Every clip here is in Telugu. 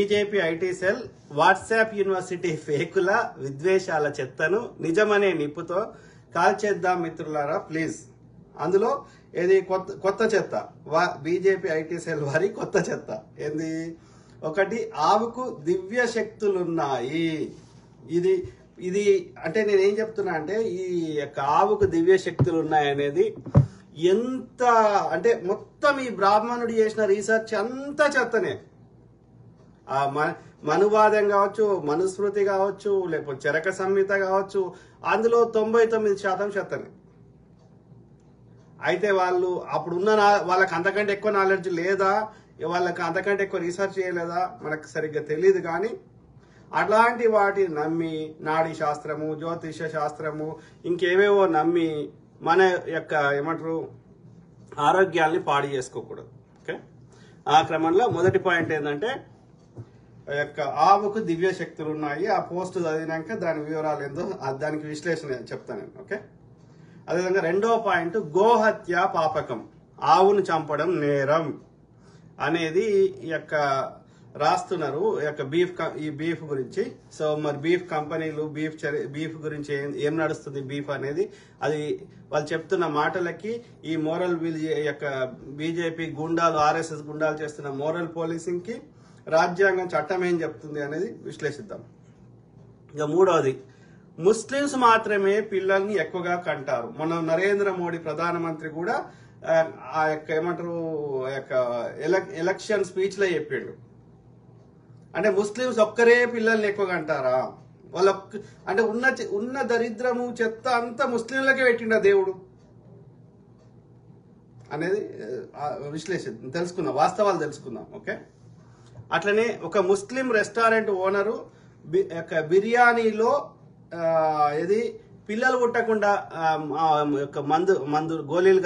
BJP IT cell WhatsApp university ఫేకుల విద్వేషాల చెత్తను నిజమనే నిప్పుతో కాల్చేద్దాం మిత్రులారా ప్లీజ్. అందులో ఏది కొత్త చెత్త, బీజేపీ ఐటీ సెల్ వారి కొత్త చెత్త ఏంది? ఒకటి, ఆవుకు దివ్య శక్తులున్నాయి. ఇది ఇది అంటే నేనేం చెప్తున్నా అంటే ఈ యొక్క ఆవుకు దివ్య శక్తులు ఉన్నాయి అనేది ఎంత అంటే మొత్తం ఈ బ్రాహ్మణుడు చేసిన రీసెర్చ్ అంతా చెత్తనే. ఆ మనువాదం కావచ్చు, మనుస్మృతి కావచ్చు, లేకపోతే చరక సంహిత కావచ్చు, అందులో 99% చెత్తనే. అయితే వాళ్ళు అప్పుడున్న వాళ్ళకి అంతకంటే ఎక్కువ నాలెడ్జ్ లేదా, వాళ్ళకి అంతకంటే ఎక్కువ రీసెర్చ్ చేయలేదా మనకు సరిగ్గా తెలియదు. కానీ అట్లాంటి వాటిని నమ్మి నాడీ శాస్త్రము, జ్యోతిష శాస్త్రము, ఇంకేవేవో నమ్మి మన యొక్క ఏమంటారు ఆరోగ్యాల్ని పాడు చేసుకోకూడదు. ఓకే, ఆ క్రమంలో మొదటి పాయింట్ ఏంటంటే యొక్క ఆవుకు దివ్య శక్తులు ఉన్నాయి. ఆ పోస్ట్ చదివినాక దాని వివరాలు ఏందో దానికి విశ్లేషణ చెప్తాను నేను. ఓకే, అదేవిధంగా రెండవ పాయింట్, గోహత్య పాపకం, ఆవును చంపడం నేరం అనేది ఈ యొక్క రాస్తున్నారు ఈ యొక్క బీఫ్ గురించి. సో మరి బీఫ్ కంపెనీలు బీఫ్ గురించి ఏం నడుస్తుంది బీఫ్ అనేది, అది వాళ్ళు చెప్తున్న మాటలకి ఈ మోరల్ యొక్క బీజేపీ గుండాలు, ఆర్ఎస్ఎస్ గుండాలు చేస్తున్న మోరల్ పోలీసింగ్ కి రాజ్యాంగం చట్టం ఏం చెప్తుంది అనేది విశ్లేషిద్దాం. ఇక మూడవది, ముస్లిమ్స్ మాత్రమే పిల్లల్ని ఎక్కువగా కంటారు. మన నరేంద్ర మోడీ ప్రధానమంత్రి కూడా ఆ యొక్క ఏమంటారు ఆ యొక్క ఎలక్షన్ స్పీచ్ లో చెప్పిండు. అంటే ముస్లిమ్స్ ఒక్కరే పిల్లల్ని ఎక్కువగా అంటారా? వాళ్ళ అంటే ఉన్న దరిద్రము చెత్త అంతా ముస్లింలకే పెట్టిండ దేవుడు అనేది తెలుసుకుందాం, వాస్తవాలు తెలుసుకుందాం. ఓకే, అట్లనే ఒక ముస్లిం రెస్టారెంట్ ఓనరు బిర్యానీలో ఇది పిల్లలు పుట్టకుండా మందు గోళీలు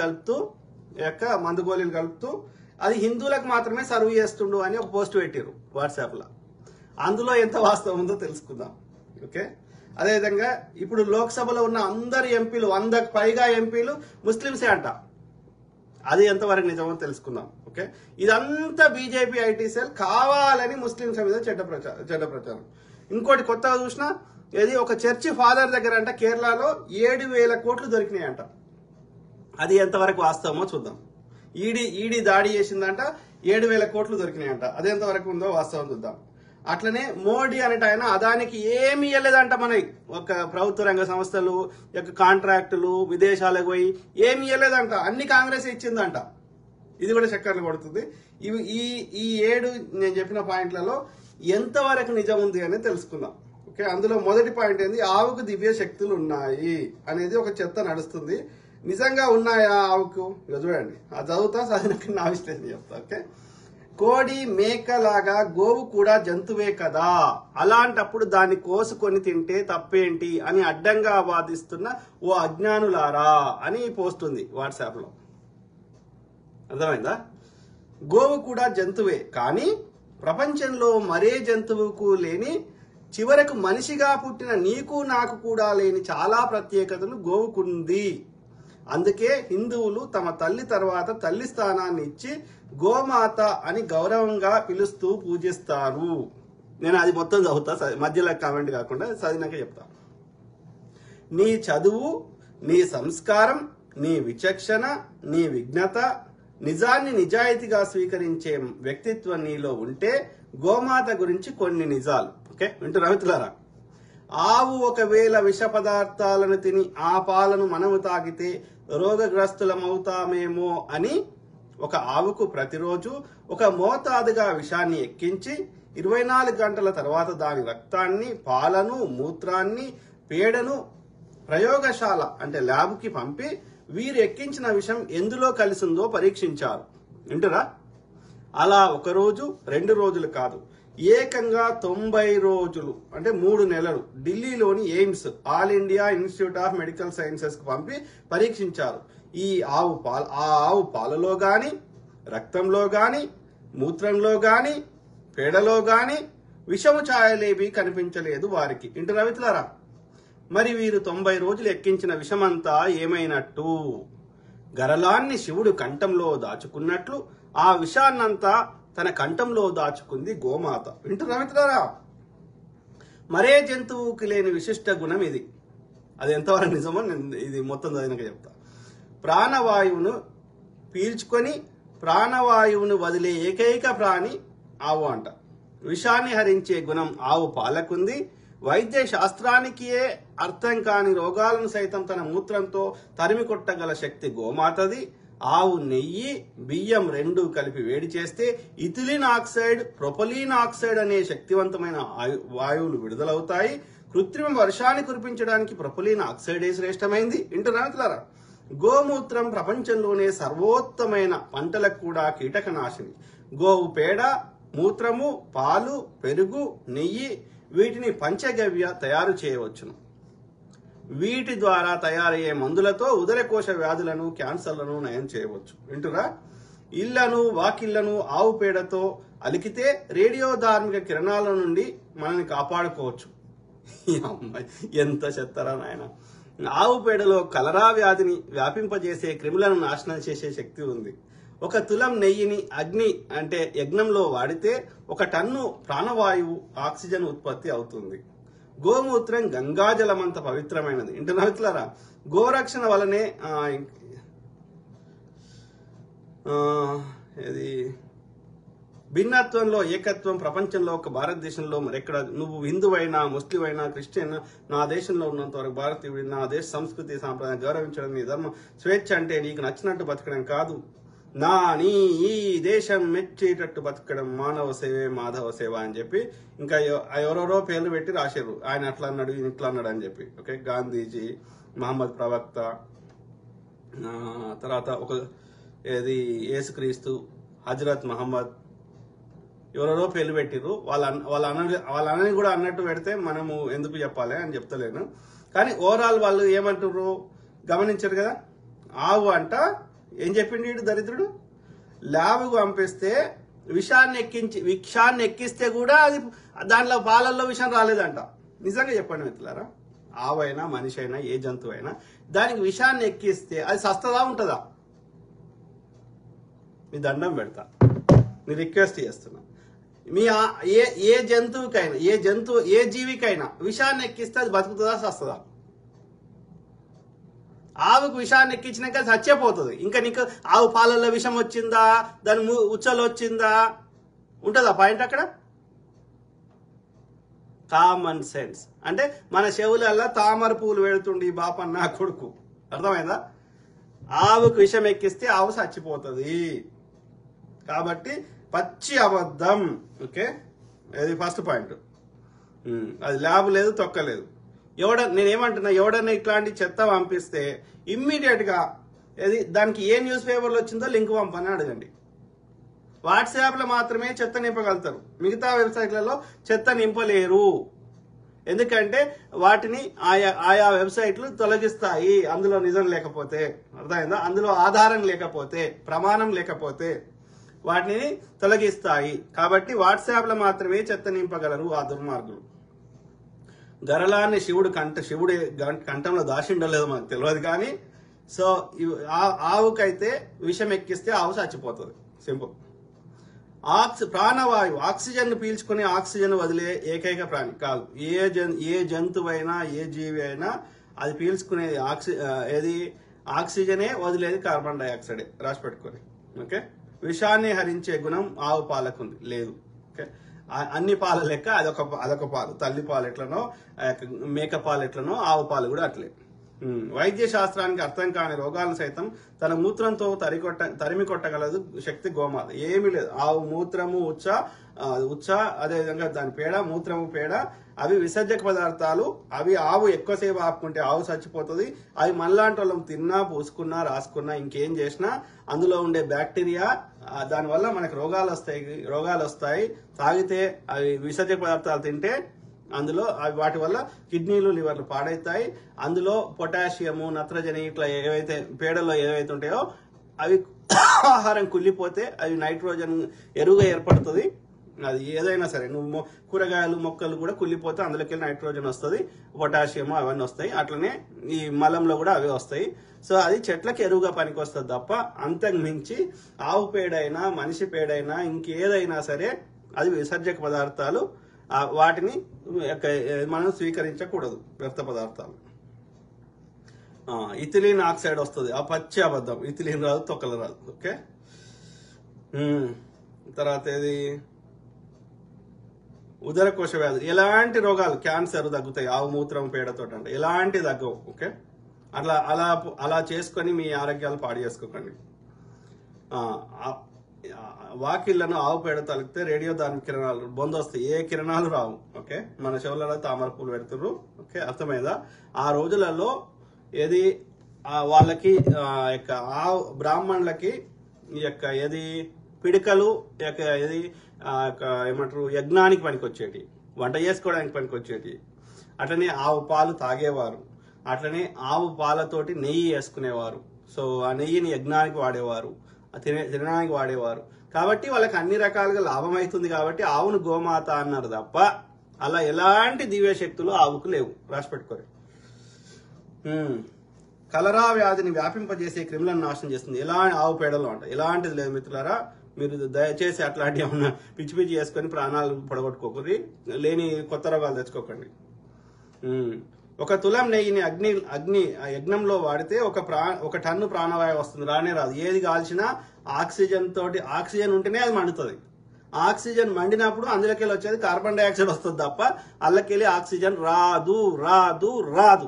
కలుపుతూ అది హిందువులకు మాత్రమే సర్వ్ చేస్తుండు అని ఒక పోస్ట్ పెట్టారు వాట్సాప్ లో. అందులో ఎంత వాస్తవం ఉందో తెలుసుకుందాం. ఓకే, అదేవిధంగా ఇప్పుడు లోక్సభలో ఉన్న అందరు ఎంపీలు 100కు పైగా ఎంపీలు ముస్లింసే అంట. అది ఎంతవరకు నిజమో తెలుసుకుందాం. ఓకే, ఇదంతా బీజేపీ ఐటీ సెల్ కావాలని ముస్లింస్ మీద చెడ్డ ప్రచారం. ఇంకోటి కొత్తగా చూసినా, ఏది ఒక చర్చి ఫాదర్ దగ్గర అంట కేరళలో 7,000 కోట్లు దొరికినాయంట. అది ఎంతవరకు వాస్తవమో చూద్దాం. ఈడీ దాడి చేసిందంట, 7,000 కోట్లు దొరికినాయంట. అది ఎంతవరకు ఉందో వాస్తవం చూద్దాం. అట్లనే మోడీ అనేట ఆయన అదానికి ఏమి ఇవ్వలేదంట. మన ఒక ప్రభుత్వ రంగ సంస్థలు యొక్క కాంట్రాక్టులు విదేశాలకు పోయి ఏమి ఇవ్వలేదంట, అన్ని కాంగ్రెస్ ఇచ్చిందంట. ఇది కూడా చక్కర్లు కొడుతుంది. ఈ 7 నేను చెప్పిన పాయింట్లలో ఎంతవరకు నిజం ఉంది అనేది తెలుసుకుందాం. ఓకే, అందులో మొదటి పాయింట్ ఏంది, ఆవుకు దివ్య శక్తులు ఉన్నాయి అనేది ఒక చెత్త నడుస్తుంది. నిజంగా ఉన్నాయా ఆవుకు? ఇక చూడండి, అది చదివినాక నా విశ్లేషణ చెప్తా. ఓకే, కోడి మేకలాగా గోవు కూడా జంతువే కదా, అలాంటప్పుడు దాన్ని కోసుకొని తింటే తప్పేంటి అని అడ్డంగా వాదిస్తున్న ఓ అజ్ఞానులారా అని పోస్ట్ ఉంది వాట్సాప్ లో. అర్థమైందా? గోవు కూడా జంతువే, కానీ ప్రపంచంలో మరే జంతువుకు లేని, చివరకు మనిషిగా పుట్టిన నీకు నాకు కూడా లేని చాలా ప్రత్యేకతలు గోవుకుంది. అందుకే హిందువులు తమ తల్లి తర్వాత తల్లి స్థానాన్ని ఇచ్చి గోమాత అని గౌరవంగా పిలుస్తూ పూజిస్తారు. నేను అది మొత్తం చదువుతా, మధ్యలో కామెంట్ కాకుండా చదివినాక చెప్తా. నీ చదువు, నీ సంస్కారం, నీ విచక్షణ, నీ విజ్ఞత, నిజాన్ని నిజాయితీగా స్వీకరించే వ్యక్తిత్వం నీలో ఉంటే గోమాత గురించి కొన్ని నిజాలు. ఓకే, వింటున్నా మిత్రులారా? ఆవు ఒకవేళ విష పదార్థాలను తిని ఆ పాలను మనము తాగితే రోగగ్రస్తులమవుతామేమో అని ఒక ఆవుకు ప్రతిరోజు ఒక మోతాదుగా విషాన్ని ఎక్కించి 24 గంటల తర్వాత దాని రక్తాన్ని, పాలను, మూత్రాన్ని, పేడను ప్రయోగశాల అంటే ల్యాబ్కి పంపి వీరు ఎక్కించిన విషం ఎందులో కలిసిందో పరీక్షించారు. వింటురా? అలా 1 రోజు 2 రోజులు కాదు, ఏకంగా 90 రోజులు అంటే 3 నెలలు ఢిల్లీలోని AIIMS all India institute of medical sciences కు పంపి పరీక్షించారు. ఆ ఆవు పాలలో గాని, రక్తంలో గాని, మూత్రంలో గాని, పేడలో గాని విషము ఛాయలేవి కనిపించలేదు వారికి. ఇంటి రవితులారా, మరి వీరు 90 రోజులు ఎక్కించిన విషమంతా ఏమైనట్టు? గరలాన్ని శివుడు కంఠంలో దాచుకున్నట్లు ఆ విషాన్నంతా తన కంఠంలో దాచుకుంది గోమాత. వింటున్నా మిత్రులారా? మరే జంతువుకి లేని విశిష్ట గుణం ఇది. అది ఎంతవరకు నిజమో నేను ఇది మొత్తం చదివినాక చెప్తా. ప్రాణవాయువును పీల్చుకొని ప్రాణవాయువును వదిలే ఏకైక ప్రాణి ఆవు అంట. విషాన్ని హరించే గుణం ఆవు పాలకుంది. వైద్య శాస్త్రానికియే అర్థం కాని రోగాలను సైతం తన మూత్రంతో తరిమి కొట్టగల శక్తి గోమాతది. ఆవు నెయ్యి బియ్యం రెండూ కలిపి వేడి చేస్తే ఇథిలిన్ ఆక్సైడ్ ప్రొపలీన్ ఆక్సైడ్ అనే శక్తివంతమైన వాయువులు విడుదలవుతాయి. కృత్రిమ వర్షాన్ని కురిపించడానికి ప్రొపలీన్ ఆక్సైడే శ్రేష్టమైంది. వింటున్నారా? గోమూత్రం ప్రపంచంలోనే సర్వోత్తమైన పంటలకు కూడా కీటకనాశిని. గోవు పేడ, మూత్రము, పాలు, పెరుగు, నెయ్యి వీటిని పంచగవ్య తయారు చేయవచ్చును. వీటి ద్వారా తయారయ్యే మందులతో ఉదరకోశ వ్యాధులను, క్యాన్సర్లను నయం చేయవచ్చు. వింటురా? ఇళ్లను, వాకిళ్లను ఆవు పేడతో అలికితే రేడియో ధార్మిక కిరణాల నుండి మనల్ని కాపాడుకోవచ్చు. అమ్మాయి ఎంత చెత్తరా నాయన. ఆవు పేడలో కలరా వ్యాధిని వ్యాపింపజేసే క్రిములను నాశనం చేసే శక్తి ఉంది. 1 తులం నెయ్యిని అగ్ని అంటే యజ్ఞంలో వాడితే 1 టన్ను ప్రాణవాయువు ఆక్సిజన్ ఉత్పత్తి అవుతుంది. గోమూత్రం గంగాజలమంత పవిత్రమైనది. ఇంటర్నెట్లారా? గోరక్షణ వలనే ఇది భిన్నత్వంలో ఏకత్వం. ప్రపంచంలో ఒక భారతదేశంలో మరెక్కడ నువ్వు హిందువైనా, ముస్లిం అయినా, క్రిస్టియన్, నా దేశంలో ఉన్నంత వరకు భారతీయుడి, నా దేశ సంస్కృతి సాంప్రదాయం గౌరవించడం, నీ ధర్మం స్వేచ్ఛ అంటే నీకు నచ్చినట్టు బతకడం కాదు, నీ ఈ దేశం మెచ్చేటట్టు బతకడం, మానవ సేవే మాధవ సేవ అని చెప్పి ఇంకా ఎవరెవరో పేర్లు పెట్టి రాశారు. ఆయన అట్లా అన్నాడు, ఈయన ఇట్లా అన్నాడు అని చెప్పి. ఓకే, గాంధీజీ, మహమ్మద్ ప్రవక్త, తర్వాత యేసుక్రీస్తు, హజరత్ మహమ్మద్, ఎవరెవరో పేర్లు పెట్టిర్రు. వాళ్ళని కూడా అన్నట్టు పెడితే మనము ఎందుకు చెప్పాలి అని చెప్తలేను. కానీ ఓవరాల్ వాళ్ళు ఏమంటారు గమనించారు కదా. ఆవు అంట ఏం చెప్పిండు దరిద్రుడు, ల్యాబ్కు పంపిస్తే విషాన్ని ఎక్కిస్తే కూడా అది దాంట్లో పాలల్లో విషం రాలేదంట. నిజంగా చెప్పండి మిత్రులారా, ఆవైనా మనిషి అయినా ఏ జంతువు అయినా దానికి విషాన్ని ఎక్కిస్తే అది సస్తదా ఉంటుందా? మీ దండం పెడతా, మీ రిక్వెస్ట్ చేస్తున్నా. మీ ఏ జంతువుకైనా ఏ జీవికైనా విషాన్ని ఎక్కిస్తే అది బతుకుతుందా సస్తదా? ఆవుకు విషాన్ని ఎక్కించినాక చచ్చిపోతుంది. ఇంకా నీకు ఆవు పాలల్లో విషం వచ్చిందా, దాని ఉచ్చలు వచ్చిందా, ఉంటుందా పాయింట్ అక్కడ? కామన్ సెన్స్ అంటే మన చెవులల్లా తామర పూలు పెడుతుండి బాపన్న నా కొడుకు. అర్థమైందా? ఆవుకు విషం ఎక్కిస్తే ఆవు చచ్చిపోతుంది. కాబట్టి పచ్చి అబద్ధం. ఓకే, అది ఫస్ట్ పాయింట్. అది ల్యాబ్ లేదు, తొక్కలేదు. నేనేమంటున్నా, ఎవడన్నా ఇట్లాంటి చెత్త పంపిస్తే ఇమ్మీడియట్ గా దానికి ఏ న్యూస్ పేపర్లో వచ్చిందో లింక్ పంపని అడగండి. వాట్సాప్ లో మాత్రమే చెత్త నింపగలుగుతారు, మిగతా వెబ్సైట్లలో చెత్త నింపలేరు. ఎందుకంటే వాటిని ఆయా వెబ్సైట్లు తొలగిస్తాయి, అందులో నిజం లేకపోతే. అర్థమైందా? అందులో ఆధారం లేకపోతే, ప్రమాణం లేకపోతే వాటిని తొలగిస్తాయి. కాబట్టి వాట్సాప్ లో మాత్రమే చెత్త నింపగలరు ఆ దుర్మార్గులు. గరళాన్ని శివుడి కంఠంలో దాచిండలేదు మనకు తెలియదు. కానీ సో ఆవుకైతే విషం ఎక్కిస్తే ఆవు చచ్చిపోతుంది. సింపుల్. ప్రాణవాయువు ఆక్సిజన్ పీల్చుకుని ఆక్సిజన్ వదిలే ఏకైక ప్రాణి కాదు. ఏ జంతువైనా ఏ జీవి అయినా అది పీల్చుకునేది ఆక్సిజనే, వదిలేది కార్బన్ డైఆక్సైడే. రాసి పెట్టుకొని. ఓకే, విషాన్ని హరించే గుణం ఆవు పాలకుంది లేదు. ఓకే, అన్ని పాల లెక్క అదొక పాలు. తల్లి పాలు ఎట్లనో, మేక పాలు ఎట్లనో ఆవు పాలు కూడా అట్లే. వైద్య శాస్త్రానికి అర్థం కాని రోగాలను సైతం తన మూత్రంతో తరిమి కొట్టగలదు శక్తి గోమాత. ఏమీ లేదు. ఆవు మూత్రము, ఉచ్చ అదేవిధంగా దాని పేడ, మూత్రము, పేడ అవి విసర్జక పదార్థాలు. అవి ఆవు ఎక్కువసేపు ఆపుకుంటే ఆవు చచ్చిపోతుంది. అవి మనలాంటి వాళ్ళం తిన్నా, పూసుకున్నా, రాసుకున్నా, ఇంకేం చేసినా అందులో ఉండే బ్యాక్టీరియా దానివల్ల మనకు రోగాలు వస్తాయి. తాగితే అవి విసర్జక పదార్థాలు తింటే అందులో వాటి వల్ల కిడ్నీలు, లివర్లు పాడవుతాయి. అందులో పొటాషియము, నత్రజని ఇట్లా ఏవైతే పేడలో ఏవైతే ఉంటాయో అవి ఆహారం కుళ్ళిపోతే అవి నైట్రోజన్ ఎరువుగా ఏర్పడుతుంది. అది ఏదైనా సరే నువ్వు కూరగాయలు మొక్కలు కూడా కుళ్ళిపోతే అందులోకి నైట్రోజన్ వస్తుంది, పొటాషియం అవన్నీ వస్తాయి. అట్లనే ఈ మలంలో కూడా అవే వస్తాయి. సో అది చెట్లకి ఎరువుగా పనికి వస్తుంది తప్ప అంతకు మించి ఆవు పేడైనా మనిషి పేడైనా ఇంకేదైనా సరే అది విసర్జక పదార్థాలు. వాటిని మనం స్వీకరించకూడదు వ్యర్థ పదార్థాలు. ఇథిలిన్ ఆక్సైడ్ వస్తుంది, ఆ పచ్చి అబద్ధం. ఇథిలిన్ రాదు, తొక్కలు రాదు. ఓకే. తర్వాత ఏది ఉదరకోశ వ్యాధులు, ఎలాంటి రోగాలు క్యాన్సర్ తగ్గుతాయి ఆవు మూత్రం పేడతో అంటే ఎలాంటి తగ్గవు. ఓకే. అలా చేసుకొని మీ ఆరోగ్యాలు పాడు చేసుకోకండి. వాకిళ్లను ఆవు పేడ తలిగితే రేడియోధార్మిక కిరణాలు బొందొస్తాయి, ఏ కిరణాలు రావు. ఓకే. మన చెవులలో తామర పూలు పెడుతుర్రు. ఓకే, అర్థమైందా? ఆ రోజులలో ఏది వాళ్ళకి యొక్క బ్రాహ్మణులకి ఈ యొక్క ఏది పిడికలు ఏది ఏమంటారు యజ్ఞానికి పనికొచ్చేటి, వంట చేసుకోవడానికి పనికొచ్చేటి. అట్లనే ఆవు పాలు తాగేవారు, అట్లనే ఆవు పాలతోటి నెయ్యి వేసుకునేవారు. సో ఆ నెయ్యిని యజ్ఞానికి వాడేవారు, తినడానికి వాడేవారు. కాబట్టి వాళ్ళకి అన్ని రకాలుగా లాభం అవుతుంది. కాబట్టి ఆవును గోమాత అన్నారు తప్ప అలా ఎలాంటి దివ్య శక్తులు ఆవుకు లేవు. రాసి పెట్టుకోరు. కలరా వ్యాధిని వ్యాపింపజేసే క్రిములను నాశనం చేస్తుంది ఆవు పేడలో అంట. ఎలాంటిది లేదు మిత్రులారా. మీరు దయచేసి అట్లాంటివి ఏమన్నా పిచ్చి పిచ్చి చేసుకొని ప్రాణాలు పొడగొట్టుకోకూరి, లేని కొత్త రోగాలు తెచ్చుకోకండి. 1 తులం నెయ్యిని అగ్ని యజ్ఞంలో వాడితే 1 టన్ను ప్రాణవాయువు వస్తుంది. రానే రాదు. ఏది కాల్చినా ఆక్సిజన్ ఉంటేనే అది మండుతుంది. ఆక్సిజన్ మండినప్పుడు అందులోకెళ్ళి వచ్చేది కార్బన్ డైఆక్సైడ్ వస్తుంది తప్ప అందులోకెళ్ళి ఆక్సిజన్ రాదు రాదు రాదు.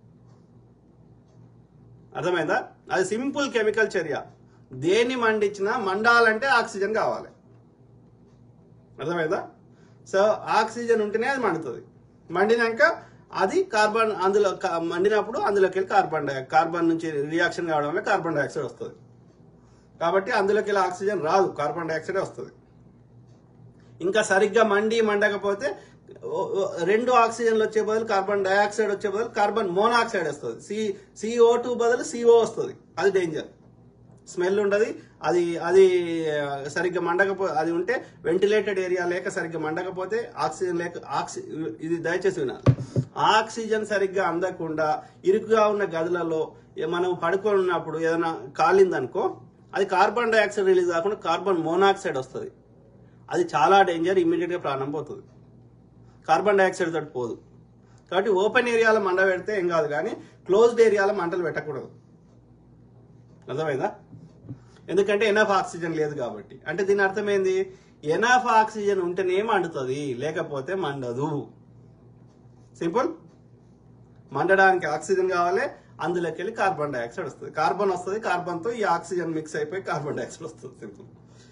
అర్థమైందా? అది సింపుల్ కెమికల్ చర్య. దేన్ని మండించినా మండాలంటే ఆక్సిజన్ కావాలి. అర్థమైందా? సో ఆక్సిజన్ ఉంటేనే అది మండుతుంది. మండినాక అది కార్బన్ అందులో మండినప్పుడు అందులోకి వెళ్ళి కార్బన్ నుంచి రియాక్షన్ కావడం వల్ల కార్బన్ డైఆక్సైడ్ వస్తుంది. కాబట్టి అందులోకి వెళ్ళి ఆక్సిజన్ రాదు, కార్బన్ డైఆక్సైడ్ వస్తుంది. ఇంకా సరిగ్గా మండకపోతే 2 ఆక్సిజన్లు వచ్చే బదులు కార్బన్ డైఆక్సైడ్ వచ్చే బదులు కార్బన్ మోనాక్సైడ్ వస్తుంది. CO2 బదులు CO వస్తుంది. అది డేంజర్. స్మెల్ ఉండదు. అది సరిగ్గా అది ఉంటే వెంటిలేటెడ్ ఏరియా లేక సరిగ్గా మండకపోతే ఆక్సిజన్ లేక ఇది దయచేసి వినాలి. ఆక్సిజన్ సరిగ్గా అందకుండా ఇరుకుగా ఉన్న గదులలో మనం పడుకొని ఉన్నప్పుడు ఏదైనా కాలిందనుకో అది కార్బన్ డైఆక్సైడ్ రిలీజ్ కాకుండా కార్బన్ మోనాక్సైడ్ వస్తుంది. అది చాలా డేంజర్. ఇమ్మీడియట్ గా ప్రాణం పోతుంది. కార్బన్ డైఆక్సైడ్ తోటి పోదు. కాబట్టి ఓపెన్ ఏరియాలో మంట పెడితే ఏం కాదు, కానీ క్లోజ్డ్ ఏరియాలో మంటలు పెట్టకూడదు. అర్థమైందా? ఎందుకంటే ఎనఫ్ ఆక్సిజన్ లేదు కాబట్టి. అంటే దీని అర్థం ఏంది? ఎనఫ్ ఆక్సిజన్ ఉంటేనే మండుతుంది, లేకపోతే మండదు. సింపుల్. మండడానికి ఆక్సిజన్ కావాలి, అందులోకి వెళ్ళి కార్బన్ డైఆక్సైడ్ వస్తుంది. కార్బన్ వస్తుంది, కార్బన్తో ఈ ఆక్సిజన్ మిక్స్ అయిపోయి కార్బన్ డైఆక్సైడ్ వస్తుంది. సింపుల్.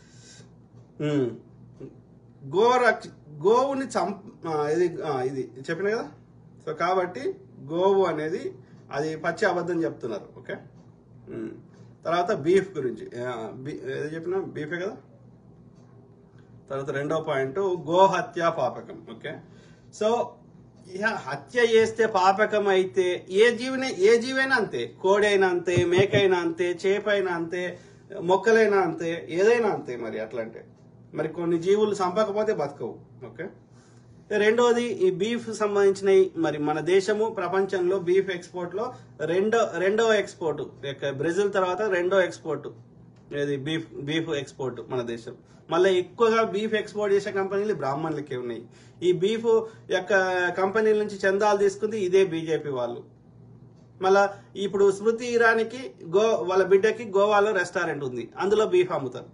గోవుని ఇది చెప్పిన కదా. సో కాబట్టి గోవు అనేది అది పచ్చి అబద్ధం చెప్తున్నారు. ఓకే. తర్వాత బీఫ్ గురించి ఏది చెప్పినా బీఫే కదా. తర్వాత 2వ పాయింట్ గోహత్య పాపకం. ఓకే. సో హత్య చేస్తే పాపకం అయితే ఏ జీవైనా అంతే. కోడి అయినా అంతే, మేకైనా అంతే, చేపైనా అంతే, మొక్కలైనా అంతే, ఏదైనా అంతే. మరి అట్లా అంటే మరి కొన్ని జీవులు చంపకపోతే బతకవు. ఓకే. రెండోది ఈ బీఫ్ సంబంధించినవి. మరి మన దేశము ప్రపంచంలో బీఫ్ ఎక్స్పోర్ట్ లో రెండవ ఎక్స్పోర్ట్, బ్రెజిల్ తర్వాత 2వ ఎక్స్పోర్ట్ ఏది బీఫ్ ఎక్స్పోర్ట్ మన దేశం. మళ్ళీ ఎక్కువగా బీఫ్ ఎక్స్పోర్ట్ చేసే కంపెనీలు బ్రాహ్మణులకే ఉన్నాయి. ఈ బీఫ్ యొక్క కంపెనీల నుంచి చందాలు తీసుకుంది ఇదే బీజేపీ వాళ్ళు. మళ్ళా ఇప్పుడు స్మృతి ఇరానీకి వాళ్ళ బిడ్డకి గోవాలో రెస్టారెంట్ ఉంది, అందులో బీఫ్ అమ్ముతారు.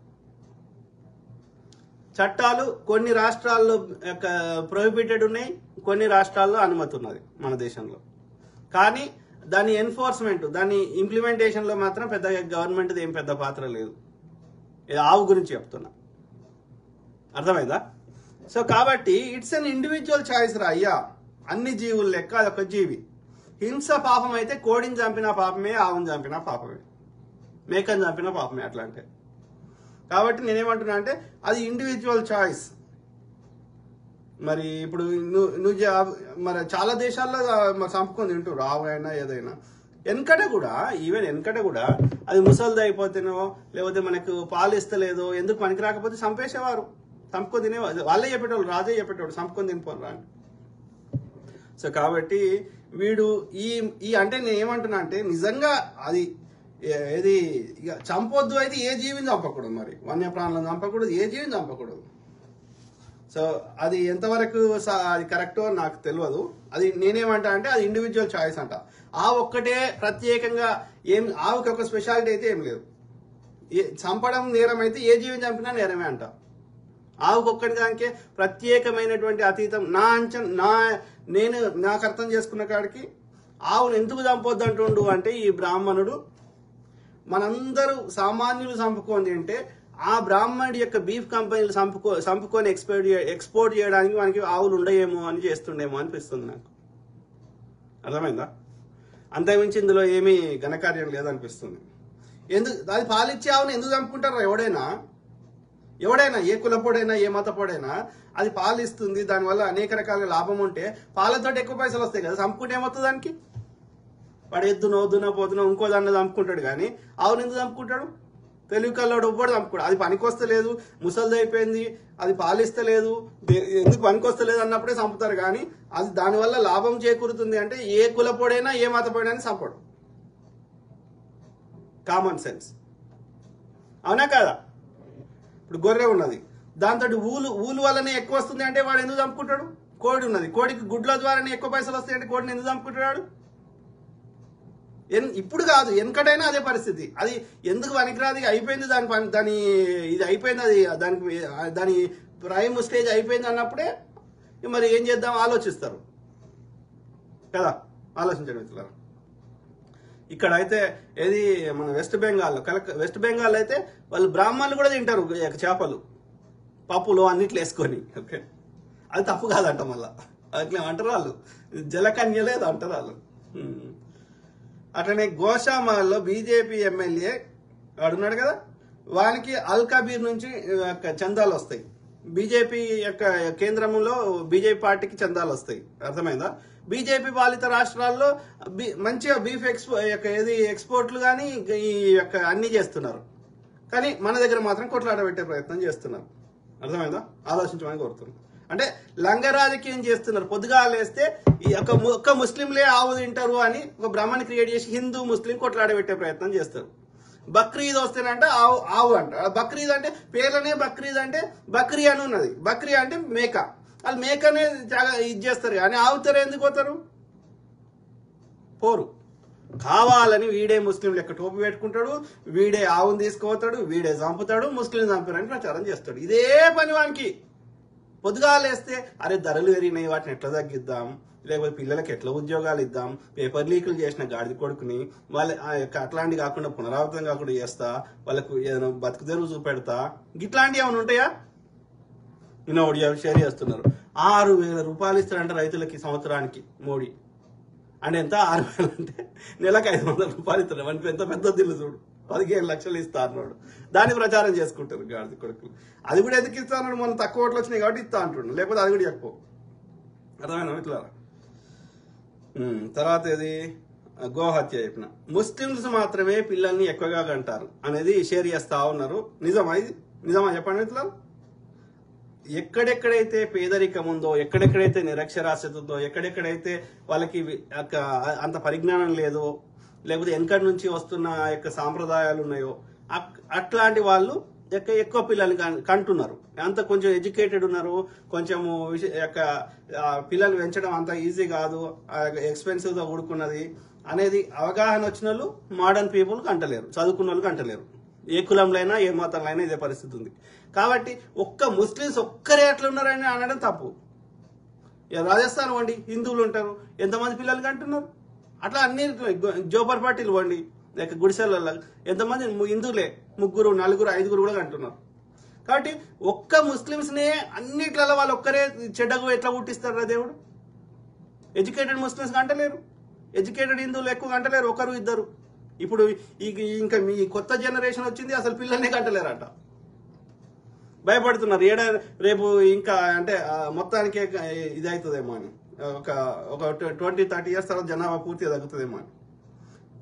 చట్టాలు కొన్ని రాష్ట్రాల్లో ప్రొహిబిటెడ్ ఉన్నాయి, కొన్ని రాష్ట్రాల్లో అనుమతి ఉన్నది మన దేశంలో. కానీ దాని ఎన్ఫోర్స్మెంట్, దాని ఇంప్లిమెంటేషన్ లో మాత్రం పెద్ద గవర్నమెంట్ ఏం పెద్ద పాత్ర లేదు. ఆవు గురించి చెప్తున్నా. అర్థమైందా? సో కాబట్టి ఇట్స్ అన్ ఇండివిజువల్ చాయిస్ రా అయ్యా. అన్ని జీవులు లెక్క అదొక జీవి. హింస పాపం అయితే కోడిని చంపిన పాపమే, ఆవుని చంపిన పాపమే, మేకని చంపిన పాపమే. అట్లా అంటే కాబట్టి నేనేమంటున్నా అంటే అది ఇండివిజువల్ చాయిస్. మరి ఇప్పుడు మరి చాలా దేశాల్లో మరి చంపుకొని తింటారు ఆవు అయినా ఏదైనా. వెనకట కూడా అది ముసలిది అయిపోతేనో లేకపోతే మనకు పాలు ఇస్తలేదో ఎందుకు పనికి రాకపోతే చంపేసేవారు. చంపుకొని తినే వాళ్ళే చెప్పేటోళ్ళు, రాజే చెప్పేటోడు చంపుకొని తినిపోను రా అని. సో కాబట్టి వీడు ఈ అంటే నేను ఏమంటున్నా అంటే నిజంగా అది ఏది ఇక చంపొద్దు అయితే ఏ జీవిని చంపకూడదు, మరి వన్యప్రాణులను చంపకూడదు, ఏ జీవిని చంపకూడదు. సో అది ఎంతవరకు అది కరెక్టో నాకు తెలియదు. అది నేనేమంటా అంటే అది ఇండివిజువల్ చాయిస్ అంట. ఒక్కటే ప్రత్యేకంగా ఆవుకి ఒక స్పెషాలిటీ అయితే ఏం లేదు. చంపడం నేరం అయితే ఏ జీవిని చంపినా నేరమే అంట. ఆవుకు ఒక్కటి దానికే ప్రత్యేకమైనటువంటి అతీతం నాకు అర్థం చేసుకున్న కాడికి ఆవును ఎందుకు చంపొద్దు అంటుండు అంటే ఈ బ్రాహ్మణుడు మనందరూ సామాన్యులు చంపుకోండి అంటే ఆ బ్రాహ్మణుడి యొక్క బీఫ్ కంపెనీలు చంపుకొని ఎక్స్పోర్ట్ చేయడానికి మనకి ఆవులు ఉండయేమో అని చేస్తుండేమో అనిపిస్తుంది నాకు. అర్థమైందా? అంతకుమించి ఇందులో ఏమీ ఘనకార్యం లేదనిపిస్తుంది. అది పాలిచ్చే ఆవును ఎందుకు చంపుకుంటారా? ఎవడైనా ఏ కులపోడైనా ఏ మతపోడైనా అది పాలు ఇస్తుంది, దానివల్ల అనేక రకాల లాభం ఉంటే పాలతో ఎక్కువ పైసలు వస్తాయి కదా. చంపుకుంటే ఏమవుతుంది దానికి? వాడు ఎద్దునో పోతునో ఇంకో దాన్ని చంపుకుంటాడు, కానీ ఆవును ఎందుకు చంపుకుంటాడు? తెలుగు కల్లోడు ఒవ్వడు చంపుకోడు. అది పనికొస్తలేదు, ముసలిది అయిపోయింది, అది పాలిస్తలేదు, ఎందుకు పనికొస్తలేదు అన్నప్పుడే చంపుతారు. కానీ అది దానివల్ల లాభం చేకూరుతుంది అంటే ఏ కులపోడైనా ఏ మతపోడైనా చంపడు. కామన్ సెన్స్, అవునా కాదా? ఇప్పుడు గొర్రె ఉన్నది, దాంతో ఊలు వల్లనే ఎక్కువ వస్తుంది అంటే వాడు ఎందుకు చంపుకుంటాడు? కోడి ఉన్నది, కోడికి గుడ్ల ద్వారానే ఎక్కువ పైసలు వస్తాయి అంటే కోడిని ఎందుకు చంపుకుంటాడు? ఇప్పుడు కాదు, వెనకటైనా అదే పరిస్థితి. అది ఎందుకు పనికిరాదు, అయిపోయింది దాని ఇది అయిపోయింది, అది దాని ప్రైమ్ స్టేజ్ అయిపోయింది అన్నప్పుడే మరి ఏం చేద్దాం ఆలోచిస్తారు కదా. ఆలోచించండి మిత్రులారా. ఇక్కడ అయితే ఏది మన వెస్ట్ బెంగాల్ అయితే వాళ్ళు బ్రాహ్మణులు కూడా తింటారు చేపలు, పప్పులు అన్నిట్లు వేసుకొని. ఓకే, అది తప్పు కాదంట. మళ్ళా అట్లా అంటారు వాళ్ళు, జలకన్య లేదు అంటారు వాళ్ళు. అట్లనే గోషామాల్లో బీజేపీ ఎమ్మెల్యే వాడున్నాడు కదా, వానికి అల్ కబీర్ నుంచి చందాలు వస్తాయి. బీజేపీ యొక్క కేంద్రంలో బీజేపీ పార్టీకి చందాలు వస్తాయి. అర్థమైందా? బీజేపీ పాలిత రాష్ట్రాల్లో మంచిగా బీఫ్ ఎక్స్పోర్ట్లు కానీ ఈ యొక్క అన్ని చేస్తున్నారు, కానీ మన దగ్గర మాత్రం కొట్లాట పెట్టే ప్రయత్నం చేస్తున్నారు. అర్థమైందా? ఆలోచించమని కోరుతున్నాను. అంటే లంగ రాజకీయం చేస్తున్నారు. పొద్దుగా లేస్తే ఈ ఒక్క ముస్లింలే ఆవు తింటారు అని ఒక భ్రమని క్రియేట్ చేసి హిందూ ముస్లిం కొట్లాడబెట్టే ప్రయత్నం చేస్తారు. బక్రీద్ వస్తేనంటే ఆవు అంట. బక్రీద్ అంటే పేర్లనే బక్రీద్ అంటే బక్రీ అని ఉన్నది. బక్రీ అంటే మేక. వాళ్ళు మేకనే ఇది చేస్తారు కానీ ఆవుతారు ఎందుకు పోతారు? పోరు. కావాలని వీడే ముస్లిం లెక్క టోపీ పెట్టుకుంటాడు, వీడే ఆవును తీసుకుపోతాడు, వీడే చంపుతాడు, ముస్లిం చంపారని ప్రచారం చేస్తాడు. ఇదే పని వానికి. పొద్దుగా లేస్తే అరే ధరలు పెరిగినాయి, వాటిని ఎట్లా తగ్గిద్దాం, లేకపోతే పిల్లలకి ఎట్లా ఉద్యోగాలు ఇద్దాం, పేపర్ లీకులు చేసిన గాడిద కొడుకుని వాళ్ళ అట్లాంటివి కాకుండా పునరావృతం కాకుండా చేస్తా, వాళ్ళకు ఏదైనా బతుకు తెరువు చూపెడతా, ఇట్లాంటివి ఏమైనా ఉంటాయా? ఒకటి షేర్ చేస్తున్నారు. 6,000 రూపాయలు ఇస్తారంట రైతులకి సంవత్సరానికి మోడీ. అంటే ఎంత? 6,000 అంటే నెలకు 500 రూపాయలు ఇస్తారు. మనకి ఎంత పెద్ద దిల్లు చూడు, 15 లక్షలు ఇస్తా అన్నాడు. దాన్ని ప్రచారం చేసుకుంటారు గాడిద కొడుకులు. అది కూడా ఎందుకు ఇస్తా అన్నాడు? మనం తక్కువ ఓట్లు వచ్చినాయి కాబట్టి ఇస్తా అంటున్నాడు, లేకపోతే అది కూడా చెప్పు. అర్థమైనా ఇట్లా? తర్వాత ఏది గోహత్య చెప్పిన ముస్లింస్ మాత్రమే పిల్లల్ని ఎక్కువగా కంటారు అనేది షేర్ చేస్తా ఉన్నారు. నిజమా? ఇది నిజమా చెప్పండి ఇట్లా? ఎక్కడెక్కడైతే పేదరికం ఉందో, ఎక్కడెక్కడైతే నిరక్షరాస్యత ఉందో, ఎక్కడెక్కడైతే వాళ్ళకి అంత పరిజ్ఞానం లేదో, లేకపోతే వెనకటి నుంచి వస్తున్న యొక్క సాంప్రదాయాలు ఉన్నాయో అట్లాంటి వాళ్ళు ఎక్కువ పిల్లల్ని కంటున్నారు. అంత కొంచెం ఎడ్యుకేటెడ్ ఉన్నారు, కొంచెము పిల్లలు పెంచడం అంత ఈజీ కాదు, ఎక్స్పెన్సివ్గా కూడుకున్నది అనేది అవగాహన వచ్చిన వాళ్ళు మోడర్న్ పీపుల్ కంటలేరు, చదువుకున్న వాళ్ళు కంటలేరు. ఏ కులంలో అయినా ఏ మతంలో అయినా ఇదే పరిస్థితి ఉంది. కాబట్టి ఒక్క ముస్లిమ్స్ ఒక్కరే ఎట్లా ఉన్నారని అనడం తప్పు. రాజస్థాన్ వండి హిందువులు ఉంటారు, ఎంతమంది పిల్లలు కంటున్నారు? అట్లా అన్ని జోపర్ పార్టీలు వండి లేక గుడిసెలలో ఎంతమంది హిందువులే 3, 4, 5 కూడా కంటున్నారు. కాబట్టి ఒక్క ముస్లిమ్స్నే అన్నిట్లలో వాళ్ళు ఒక్కరే చెడ్డకు ఎట్లా పుట్టిస్తారా దేవుడు? ఎడ్యుకేటెడ్ ముస్లిమ్స్ కంటలేరు, ఎడ్యుకేటెడ్ హిందువులు ఎక్కువ కంటలేరు, 1, 2. ఇప్పుడు ఇంకా మీ కొత్త జనరేషన్ వచ్చింది, అసలు పిల్లల్ని కంటలేరట, భయపడుతున్నారు. రేపు ఇంకా అంటే మొత్తానికి ఇది అవుతుందేమో అని, ఒక 20-30 ఇయర్స్ తర్వాత జనాభా పూర్తిగా తగ్గుతుందేమో అని.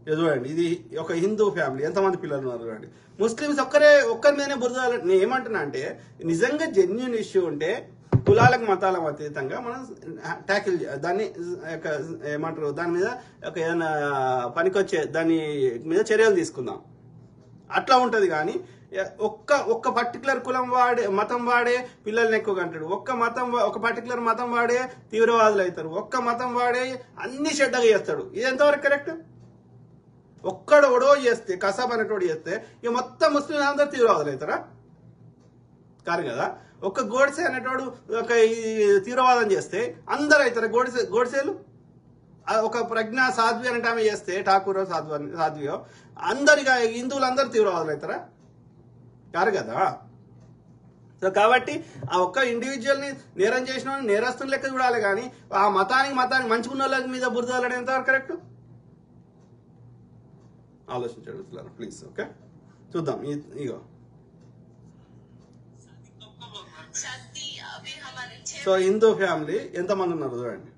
చూడండి, ఇది ఒక హిందూ ఫ్యామిలీ, ఎంతమంది పిల్లలు ఉన్నారు చూడండి. ముస్లిమ్స్ ఒక్కరి మీదనే బురద. నేను ఏమంటున్నా అంటే నిజంగా జెన్యున్ ఇష్యూ ఉంటే కులాలకు మతాలకు అతీతంగా మనం ట్యాకిల్ దాన్ని ఏమంటారు, దాని మీద ఒక ఏదైనా పనికొచ్చే దాని మీద చర్యలు తీసుకుందాం, అట్లా ఉంటది. కానీ ఒక్క పర్టికులర్ కులం వాడే మతం వాడే పిల్లల్ని ఎక్కువగా అంటాడు, ఒక పర్టికులర్ మతం వాడే తీవ్రవాదులు అవుతారు, ఒక్క మతం వాడే అన్ని చెడ్డగా చేస్తాడు. ఇది ఎంతవరకు కరెక్ట్? ఒక్కడు ఒడో చేస్తే, కసాబ్ అనేటోడు చేస్తే ఇక మొత్తం ముస్లింలు అందరూ తీవ్రవాదులు అవుతారా? కాదు కదా. ఒక్క గోడ్సే అనేటోడు ఒక తీవ్రవాదం చేస్తే అందరు అవుతారు గోడ్సేలు. ఒక ప్రజ్ఞ సాధ్వి అనేట ఆమె చేస్తే, ఠాకూరో సాధ్వియో, అందరిగా హిందువులందరూ తీవ్రవాదులు అవుతారా? కారు కదా. సో కాబట్టి ఆ ఒక్క ఇండివిజువల్ ని నేరం చేసిన నేరస్తుని లెక్క చూడాలి, కానీ ఆ మతానికి మంచుకున్న వాళ్ళ మీద బురద వెళ్ళడం ఎంతవరకు కరెక్ట్? ఆలోచించండి ప్లీజ్. ఓకే, చూద్దాం. ఇగో సో హిందూ ఫ్యామిలీ ఎంతమంది ఉన్నారు చూడండి.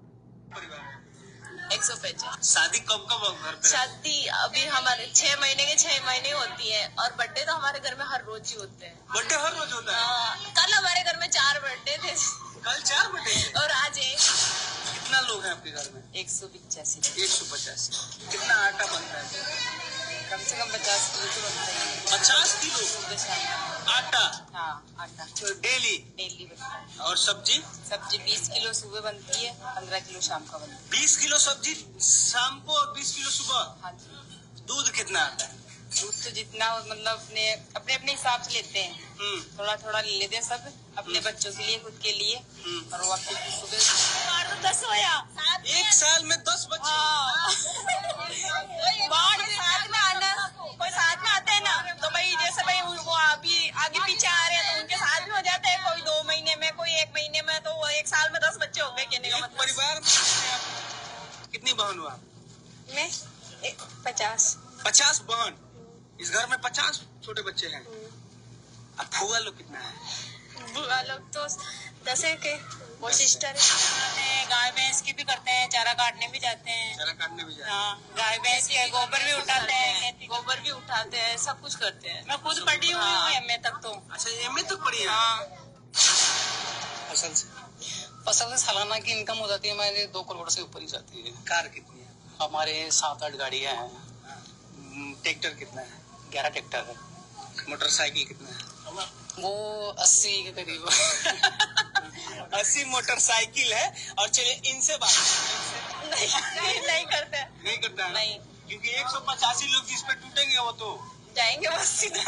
150। शादी कब कब घर पे? शादी अभी हमारे 6 महीने के 6 महीने होती है, और बर्थडे तो हमारे घर में हर रोज ही होते हैं। बर्थडे हर रोज होता है? कल हमारे घर में 4 बर्थडे थे। कल 4 बर्थडे और आज 1। कितना लोग हैं आपके घर में? 185। 185। कितना आटा बनता है? कम से कम 50 किलो तो बनता है। 50 किलो सुबह शाम आटा? हाँ, आटा डेली बनता है। और सब्जी? सब्जी 20 किलो सुबह बनती है, 15 किलो शाम का बनता है। 20 किलो सब्जी शाम को और 20 किलो सुबह? हाँ जी। दूध कितना आता है? दूध तो जितना मतलब अपने हिसाब से लेते हैं, थोड़ा थोड़ा ले लेते हैं सब, अपने बच्चों के लिए, खुद के लिए, और वापस सुबह 10 होया। एक साल में 10 बच्चे? कोई साथ में आते हैं ना, तो भाई जैसे भाई वो अभी आगे पीछे आ रहे हैं तो उनके साथ में हो जाते हैं, कोई 2 महीने में, कोई 1 महीने में, तो 1 साल में 10 बच्चे हो गए। कहने का मतलब परिवार में कितनी बहन हुआ? मैं 50 बहन। इस घर में 50 छोटे बच्चे हैं। अब फुआ लोग कितना है? फुआ लोग तो 10 के, वो सिस्टर है। गाय भैंस की भी करते हैं, चारा काटने भी जाते हैं। चारा काटने भी जाते हैं? हाँ, गाय भैंस के गोबर भी उठाते हैं, सब कुछ करते हैं। मैं खुद पढ़ी हुई हूँ MA तक तो। अच्छा, MA तक पढ़ी है? हाँ। फसल से सालाना की इनकम हो जाती है हमारे 2 करोड़ से ऊपर ही जाती है। कार कितनी है? हमारे 7-8 गाड़ियाँ हैं। ट्रैक्टर कितना है? 11 ट्रैक्टर है। मोटरसाइकिल कितना है? वो 80 के करीब। 80 मोटरसाइकिल है। और चलिए इनसे बात नहीं करता है? नहीं, क्योंकि 185 लोग जिस पे टूटेंगे वो तो जाएंगे बस सीधा।